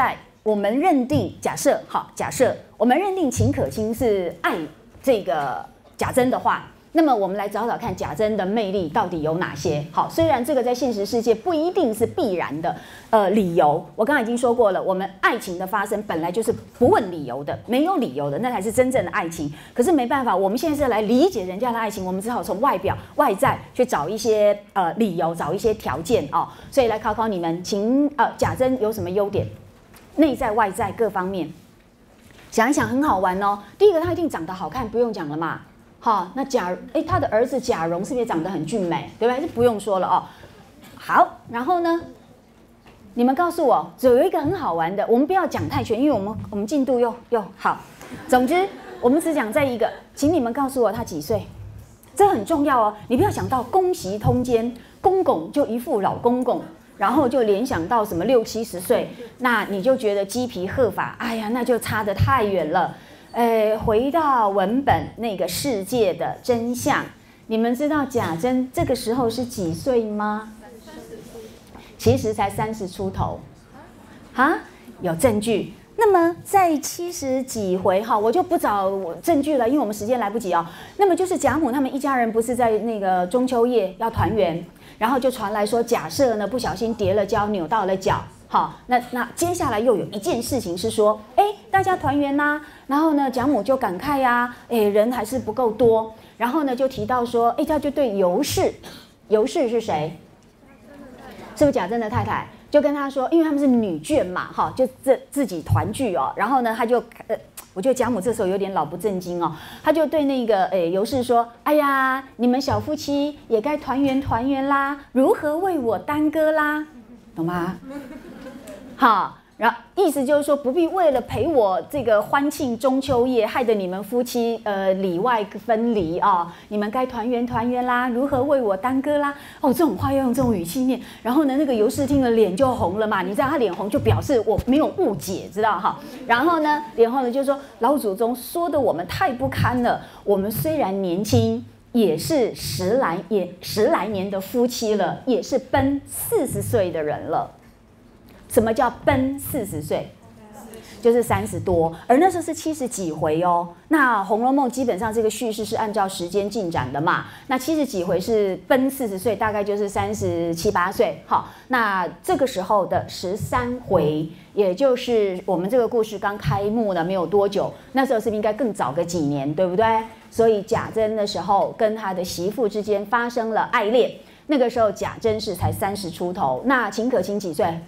我们认定假设我们认定秦可卿是爱这个贾珍的话，那么我们来找找看贾珍的魅力到底有哪些。好，虽然这个在现实世界不一定是必然的理由，我刚才已经说过了，我们爱情的发生本来就是不问理由的，没有理由的，那才是真正的爱情。可是没办法，我们现在是来理解人家的爱情，我们只好从外表外在去找一些理由，找一些条件哦。所以来考考你们，贾珍有什么优点？内在外在各方面，想一想很好玩哦。第一个，他一定长得好看，不用讲了嘛。好，那他的儿子贾蓉是不是也长得很俊美，对不对？这不用说了哦。好，然后呢，你们告诉我，有一个很好玩的，我们不要讲太全，因为我们进度又好。总之，我们只讲这一个，请你们告诉我他几岁，这很重要哦。你不要想到宫袭通奸，公公就一副老公公。然后就联想到什么60、70岁，那你就觉得鸡皮鹤发，哎呀，那就差得太远了。回到文本那个世界的真相，你们知道贾珍这个时候是几岁吗？其实才30出头，啊，有证据。那么在70几回哈，我就不找证据了，因为我们时间来不及哦。那么就是贾母他们一家人不是在那个中秋夜要团圆。然后就传来说贾赦呢不小心跌了跤，扭到了脚。好，那接下来又有一件事情是说，大家团圆啦，然后呢贾母就感慨呀，人还是不够多。然后呢就提到说，他就对尤氏是谁？是不是贾珍的太太？就跟他说，因为他们是女眷嘛，哈，就自己团聚哦。然后呢他就我觉得贾母这时候有点老不正经哦，他就对那个尤氏说：“哎呀，你们小夫妻也该团圆啦，如何为我耽搁啦？懂吗？”好，然后意思就是说，不必为了陪我这个欢庆中秋夜，害得你们夫妻里外分离啊！你们该团圆啦，如何为我耽搁啦？哦，这种话要用这种语气念，然后呢，那个尤氏听了脸就红了嘛。你知道他脸红就表示我没有误解，知道哈？然后呢，脸红了就说老祖宗说的我们太不堪了。我们虽然年轻，也是十来年的夫妻了，也是奔40岁的人了。什么叫奔40岁？就是30多，而那时候是70几回哦。那《红楼梦》基本上这个叙事是按照时间进展的嘛。那70几回是奔40岁，大概就是37、8岁。好，那这个时候的13回，也就是我们这个故事刚开幕的没有多久，那时候是不是应该更早个几年，对不对？所以贾珍的时候跟他的媳妇之间发生了爱恋，那个时候贾珍是才30出头，那秦可卿几岁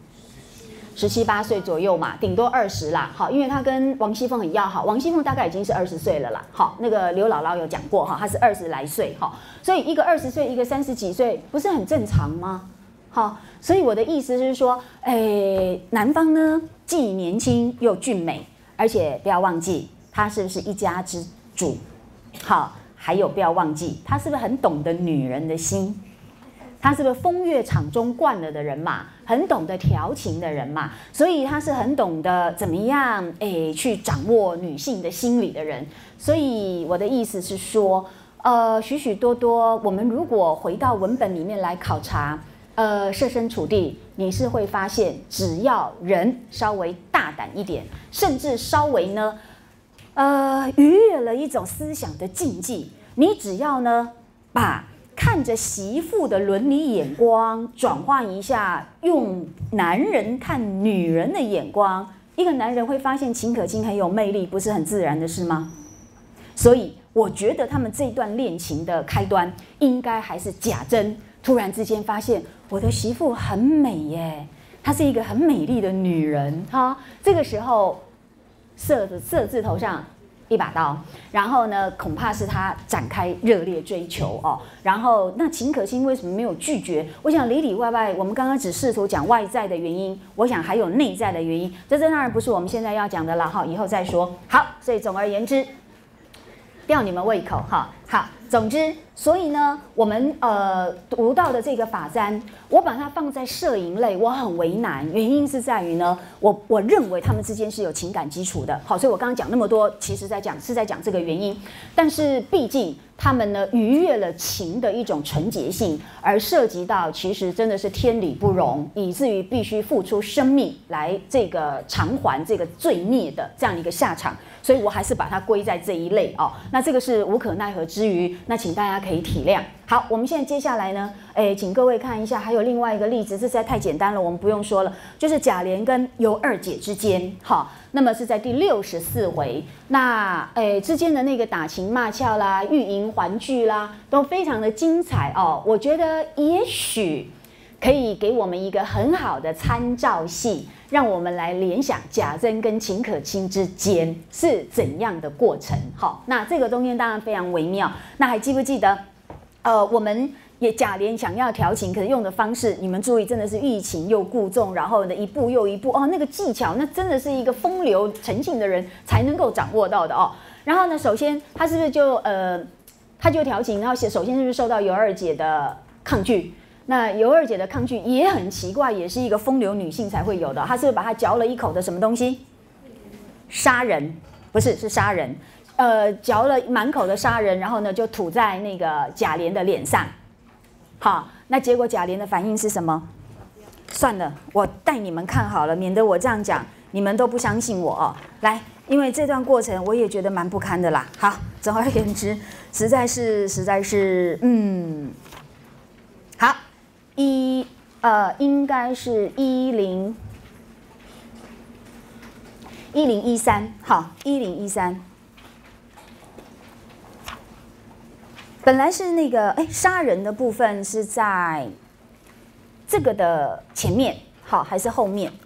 ？17、8岁左右嘛，顶多20啦。好，因为他跟王熙凤很要好，王熙凤大概已经是20岁了啦。好，那个刘姥姥有讲过哈，她是20来岁哈，所以一个20岁，一个30几岁，不是很正常吗？好，所以我的意思是说，男方呢既年轻又俊美，而且不要忘记他是不是一家之主？好，还有不要忘记他是不是很懂得女人的心？他是不是风月场中惯了的人嘛，很懂得调情的人嘛，所以他是很懂得怎么样去掌握女性的心理的人。所以我的意思是说，许许多多我们如果回到文本里面来考察，设身处地，你是会发现，只要人稍微大胆一点，甚至稍微呢，逾越了一种思想的禁忌，你只要呢把看着媳妇的伦理眼光转换一下，用男人看女人的眼光，一个男人会发现秦可卿很有魅力，不是很自然的事吗？所以我觉得他们这段恋情的开端，应该还是贾珍突然之间发现我的媳妇很美耶，她是一个很美丽的女人哈。这个时候色字头上一把刀，然后呢，恐怕是他展开热烈追求哦。然后，那秦可卿为什么没有拒绝？我想里里外外，我们刚刚只试图讲外在的原因，我想还有内在的原因。这当然不是我们现在要讲的了哈，以后再说。好，所以总而言之，吊你们胃口哈。 好，总之，所以呢，我们读到的这个法簪，我把它放在摄影类，我很为难，原因是在于呢，我认为他们之间是有情感基础的。好，所以我刚刚讲那么多，其实在讲这个原因，但是毕竟他们呢逾越了情的一种纯洁性，而涉及到其实真的是天理不容，以至于必须付出生命来这个偿还这个罪孽的这样一个下场。所以我还是把它归在这一类哦。那这个是无可奈何之余，那请大家可以体谅。好，我们现在接下来呢，请各位看一下，还有另外一个例子，这实在太简单了，我们不用说了，就是贾琏跟尤二姐之间，好，那么是在第64回，那之间的那个打情骂俏啦、欲迎还拒啦，都非常的精彩哦。我觉得也许可以给我们一个很好的参照系。让我们来联想贾珍跟秦可卿之间是怎样的过程。好，那这个中间当然非常微妙。那还记不记得，我们也贾琏想要调情，可是用的方式，你们注意，真的是欲擒又故纵，然后呢一步又一步哦，那个技巧，那真的是一个风流成性的人才能够掌握到的哦。然后呢，首先他是不是就他就调情，然后首先是不是受到尤二姐的抗拒？那尤二姐的抗拒也很奇怪，也是一个风流女性才会有的。她是不是把她嚼了一口的什么东西？砂仁，不是，是砂仁。嚼了满口的砂仁，然后呢就吐在那个贾琏的脸上。好，那结果贾琏的反应是什么？算了，我带你们看好了，免得我这样讲你们都不相信我哦。来，因为这段过程我也觉得蛮不堪的啦。好，总而言之，实在是，好。应该是1013，好，1013。本来是那个杀人的部分是在这个的前面，好还是后面？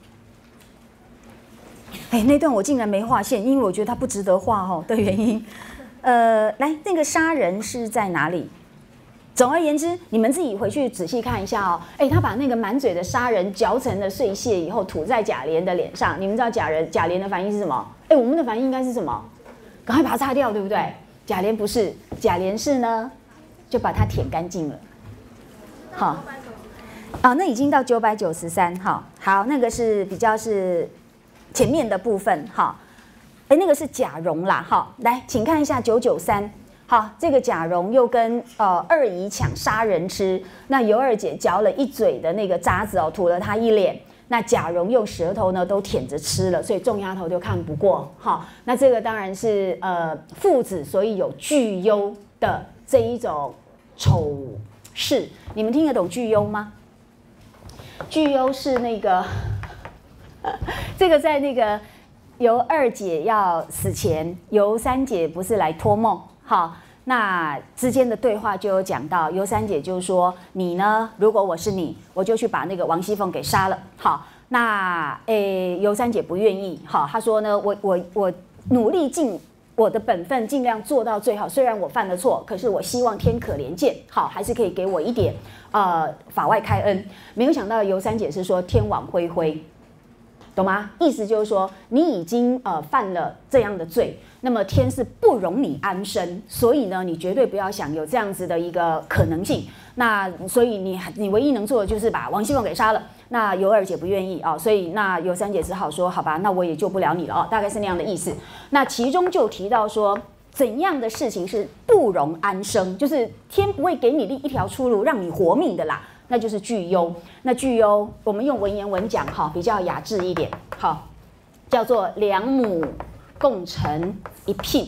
那段我竟然没划线，因为我觉得它不值得画哦的原因。来，那个杀人是在哪里？总而言之，你们自己回去仔细看一下哦。他把那个满嘴的砂仁嚼成了碎屑以后，吐在贾琏的脸上。你们知道贾琏的反应是什么？我们的反应应该是什么？赶快把它擦掉，对不对？贾琏不是，贾琏是呢，就把它舔干净了。好，那已经到993。好，那个是比较是前面的部分。好，那个是贾蓉啦。好，来，请看一下993。好，这个贾蓉又跟二姨抢砂仁吃，那尤二姐嚼了一嘴的那个渣子哦，吐了她一脸。那贾蓉用舌头呢都舔着吃了，所以众丫头就看不过。好，那这个当然是父子所以有拒忧的这一种丑事。你们听得懂拒忧吗？拒忧是那个这个在那个尤二姐要死前，尤三姐不是来托梦。好，那之间的对话就有讲到，尤三姐就说：“你呢？如果我是你，我就去把那个王熙凤给杀了。”好，那尤三姐不愿意。好，她说呢：“我努力尽我的本分，尽量做到最好。虽然我犯了错，可是我希望天可怜见，好，还是可以给我一点法外开恩。”没有想到尤三姐是说天网恢恢。懂吗？意思就是说，你已经犯了这样的罪，那么天是不容你安生，所以呢，你绝对不要想有这样子的一个可能性。那所以你唯一能做的就是把王熙凤给杀了。那尤二姐不愿意所以那尤三姐只好说，好吧，那我也救不了你了大概是那样的意思。那其中就提到说，怎样的事情是不容安生，就是天不会给你一条出路让你活命的啦。那就是拒忧。那拒忧，我们用文言文讲比较雅致一点，好，叫做两母共成一聘，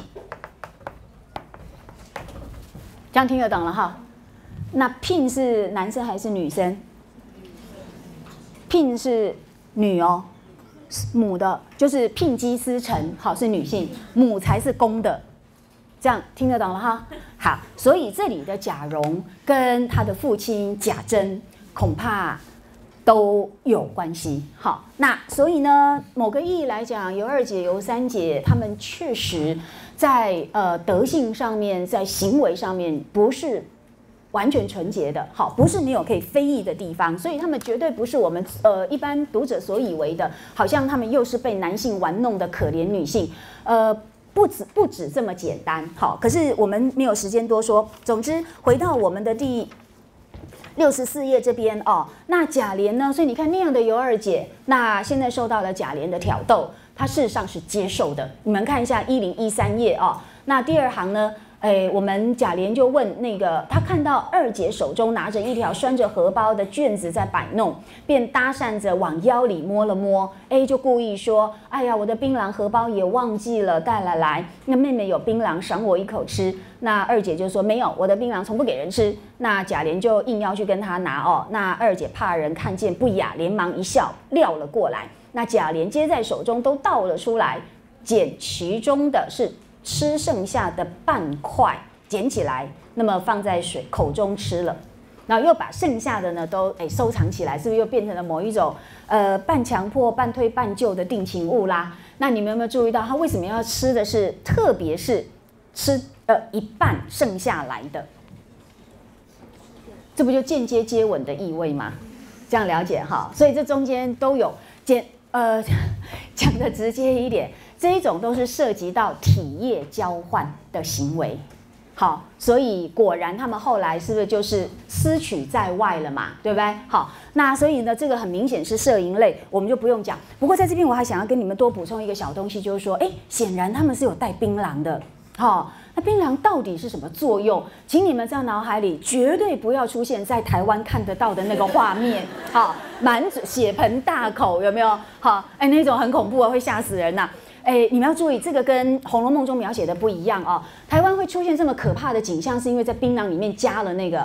这样听得懂了哈？那聘是男生还是女生？聘是女哦，母的，就是聘姬司晨，好是女性，母才是公的。这样听得懂了哈？好，所以这里的贾蓉跟他的父亲贾珍恐怕都有关系。好，那所以呢，某个意义来讲，尤二姐、尤三姐他们确实在德性上面，在行为上面不是完全纯洁的，好，不是没有可以非议的地方，所以他们绝对不是我们一般读者所以为的，好像他们又是被男性玩弄的可怜女性， 不止这么简单，好，可是我们没有时间多说。总之，回到我们的第64页这边哦，那贾琏呢？所以你看那样的尤二姐，那现在受到了贾琏的挑逗，她事实上是接受的。你们看一下1013页哦，那第二行呢？我们贾琏就问那个，他看到二姐手中拿着一条拴着荷包的卷子在摆弄，便搭讪着往腰里摸了摸。就故意说：“哎呀，我的槟榔荷包也忘记了带了来。那妹妹有槟榔，赏我一口吃。”那二姐就说：“没有，我的槟榔从不给人吃。”那贾琏就硬要去跟他拿哦。那二姐怕人看见不雅，连忙一笑撂了过来。那贾琏接在手中都倒了出来，捡其中的是吃剩下的半块，捡起来，那么放在口中吃了，然后又把剩下的呢都收藏起来，是不是又变成了某一种半强迫、半推半就的定情物啦？那你们有没有注意到他为什么要吃的是，特别是吃一半剩下来的？这不就间接接吻的意味吗？这样了解哈？所以这中间都有讲的直接一点。这一种都是涉及到体液交换的行为，好，所以果然他们后来是不是就是私取在外了嘛，对不对？好，那所以呢，这个很明显是摄淫类，我们就不用讲。不过在这边我还想要跟你们多补充一个小东西，就是说，显然他们是有带槟榔的，好。那槟榔到底是什么作用？请你们在脑海里绝对不要出现在台湾看得到的那个画面，好，满嘴血盆大口，有没有？好，那种很恐怖的，会吓死人呐。你们要注意，这个跟《红楼梦》中描写的不一样哦。台湾会出现这么可怕的景象，是因为在槟榔里面加了那个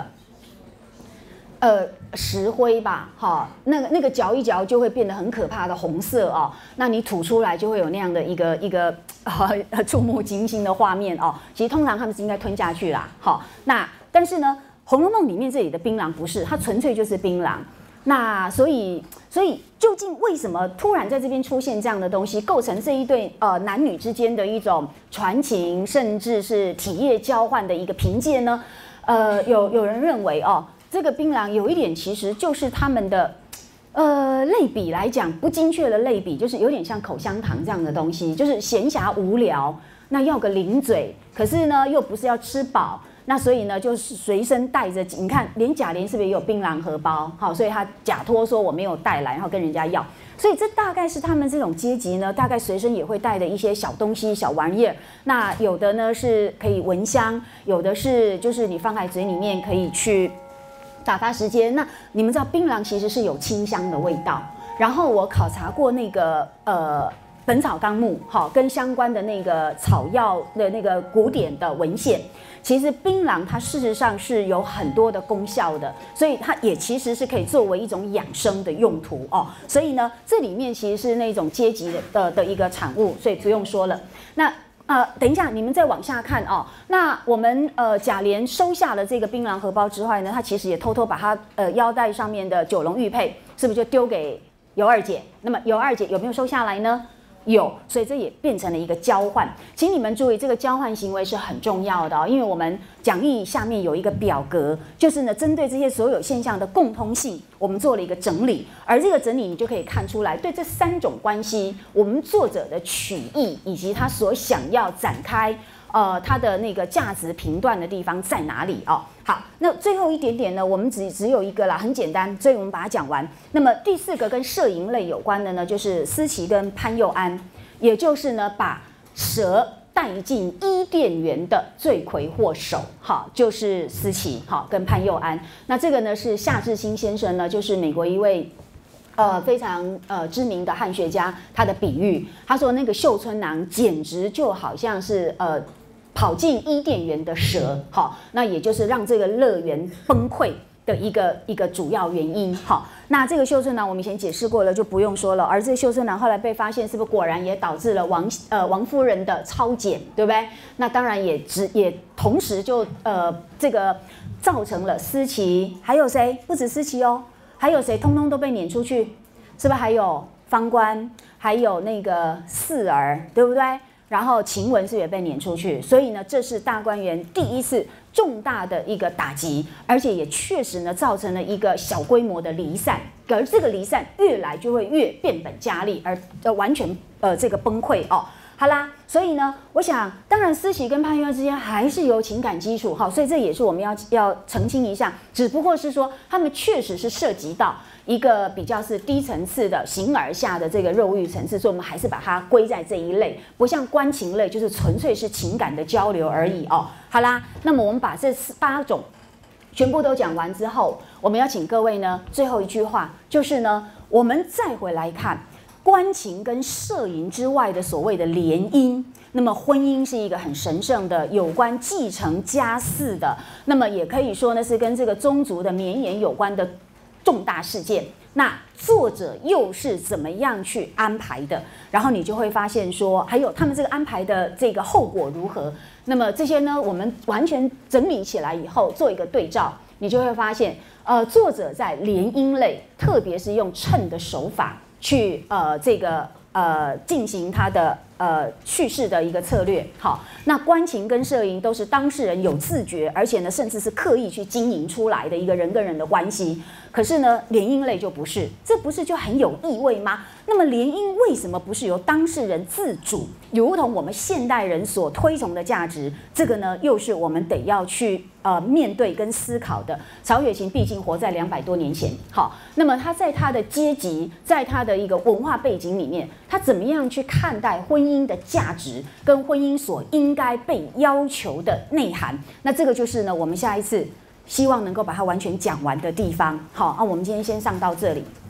石灰吧，那个嚼一嚼就会变得很可怕的红色哦。那你吐出来就会有那样的一个触目惊心的画面哦。其实通常他们是应该吞下去啦，那但是呢，《红楼梦》里面这里的槟榔不是，它纯粹就是槟榔。那所以究竟为什么突然在这边出现这样的东西，构成这一对男女之间的一种传情，甚至是体液交换的一个凭借呢？有人认为哦，这个槟榔有一点其实就是他们的类比来讲不精确的类比，就是有点像口香糖这样的东西，就是闲暇无聊，那要个零嘴，可是呢又不是要吃饱。那所以呢，就是随身带着，你看，连贾琏是不是也有槟榔荷包？好，所以他假托说我没有带来，然后跟人家要。所以这大概是他们这种阶级呢，大概随身也会带的一些小东西、小玩意儿。那有的呢是可以闻香，有的是就是你放在嘴里面可以去打发时间。那你们知道槟榔其实是有清香的味道。然后我考察过那个本草纲目，跟相关的那个草药的那个古典的文献。其实槟榔它事实上是有很多的功效的，所以它也其实是可以作为一种养生的用途哦。所以呢，这里面其实是那种阶级的一个产物，所以不用说了。那等一下你们再往下看哦。那我们贾琏收下了这个槟榔荷包之外呢，他其实也偷偷把他腰带上面的九龙玉佩，是不是就丢给尤二姐？那么尤二姐有没有收下来呢？有，所以这也变成了一个交换。请你们注意，这个交换行为是很重要的哦，因为我们讲义下面有一个表格，就是呢针对这些所有现象的共通性，我们做了一个整理。而这个整理你就可以看出来，对这3种关系，我们作者的取义以及他所想要展开它的那个价值评断的地方在哪里哦？好，那最后一点点呢，我们只有一个啦，很简单，所以我们把它讲完。那么第4个跟摄淫类有关的呢，就是思琪跟潘佑安，也就是呢把蛇带进伊甸园的罪魁祸首，好，就是思琪，好，跟潘佑安。那这个呢是夏志新先生呢，就是美国一位非常知名的汉学家，他的比喻，他说那个绣春囊简直就好像是跑进伊甸园的蛇，好，那也就是让这个乐园崩溃的一个主要原因，好，那这个绣春囊我们以前解释过了，就不用说了。而这个绣春囊后来被发现，是不是果然也导致了王夫人的超检，对不对？那当然也同时就这个造成了思琪，还有谁？不止思琪哦，还有谁？通通都被撵出去，是不是？还有方官，还有那个四儿，对不对？然后晴雯是也被撵出去，所以呢，这是大观园第一次重大的一个打击，而且也确实呢造成了一个小规模的离散，而这个离散越来就会越变本加厉，而完全这个崩溃哦。 好啦，所以呢，我想当然思琪跟潘月之间还是有情感基础哈，所以这也是我们要澄清一下，只不过是说他们确实是涉及到一个比较是低层次的形而下的这个肉欲层次，所以我们还是把它归在这一类，不像观情类就是纯粹是情感的交流而已哦。好啦，那么我们把这8种全部都讲完之后，我们要请各位呢，最后一句话就是呢，我们再回来看观情跟摄影之外的所谓的联姻。那么婚姻是一个很神圣的，有关继承家嗣的，那么也可以说呢是跟这个宗族的绵延有关的重大事件。那作者又是怎么样去安排的？然后你就会发现说，还有他们这个安排的这个后果如何？那么这些呢，我们完全整理起来以后做一个对照，你就会发现，作者在联姻类，特别是用衬的手法去进行他的叙事的一个策略。好，那观情跟摄影都是当事人有自觉，而且呢，甚至是刻意去经营出来的一个人跟人的关系。可是呢，联姻类就不是，这不是就很有意味吗？那么联姻为什么不是由当事人自主，如同我们现代人所推崇的价值？这个呢，又是我们得要去面对跟思考的。曹雪芹毕竟活在200多年前，好，那么他在他的阶级，在他的一个文化背景里面，他怎么样去看待婚姻的价值跟婚姻所应该被要求的内涵？那这个就是呢，我们下一次希望能够把它完全讲完的地方。好，那我们今天先上到这里。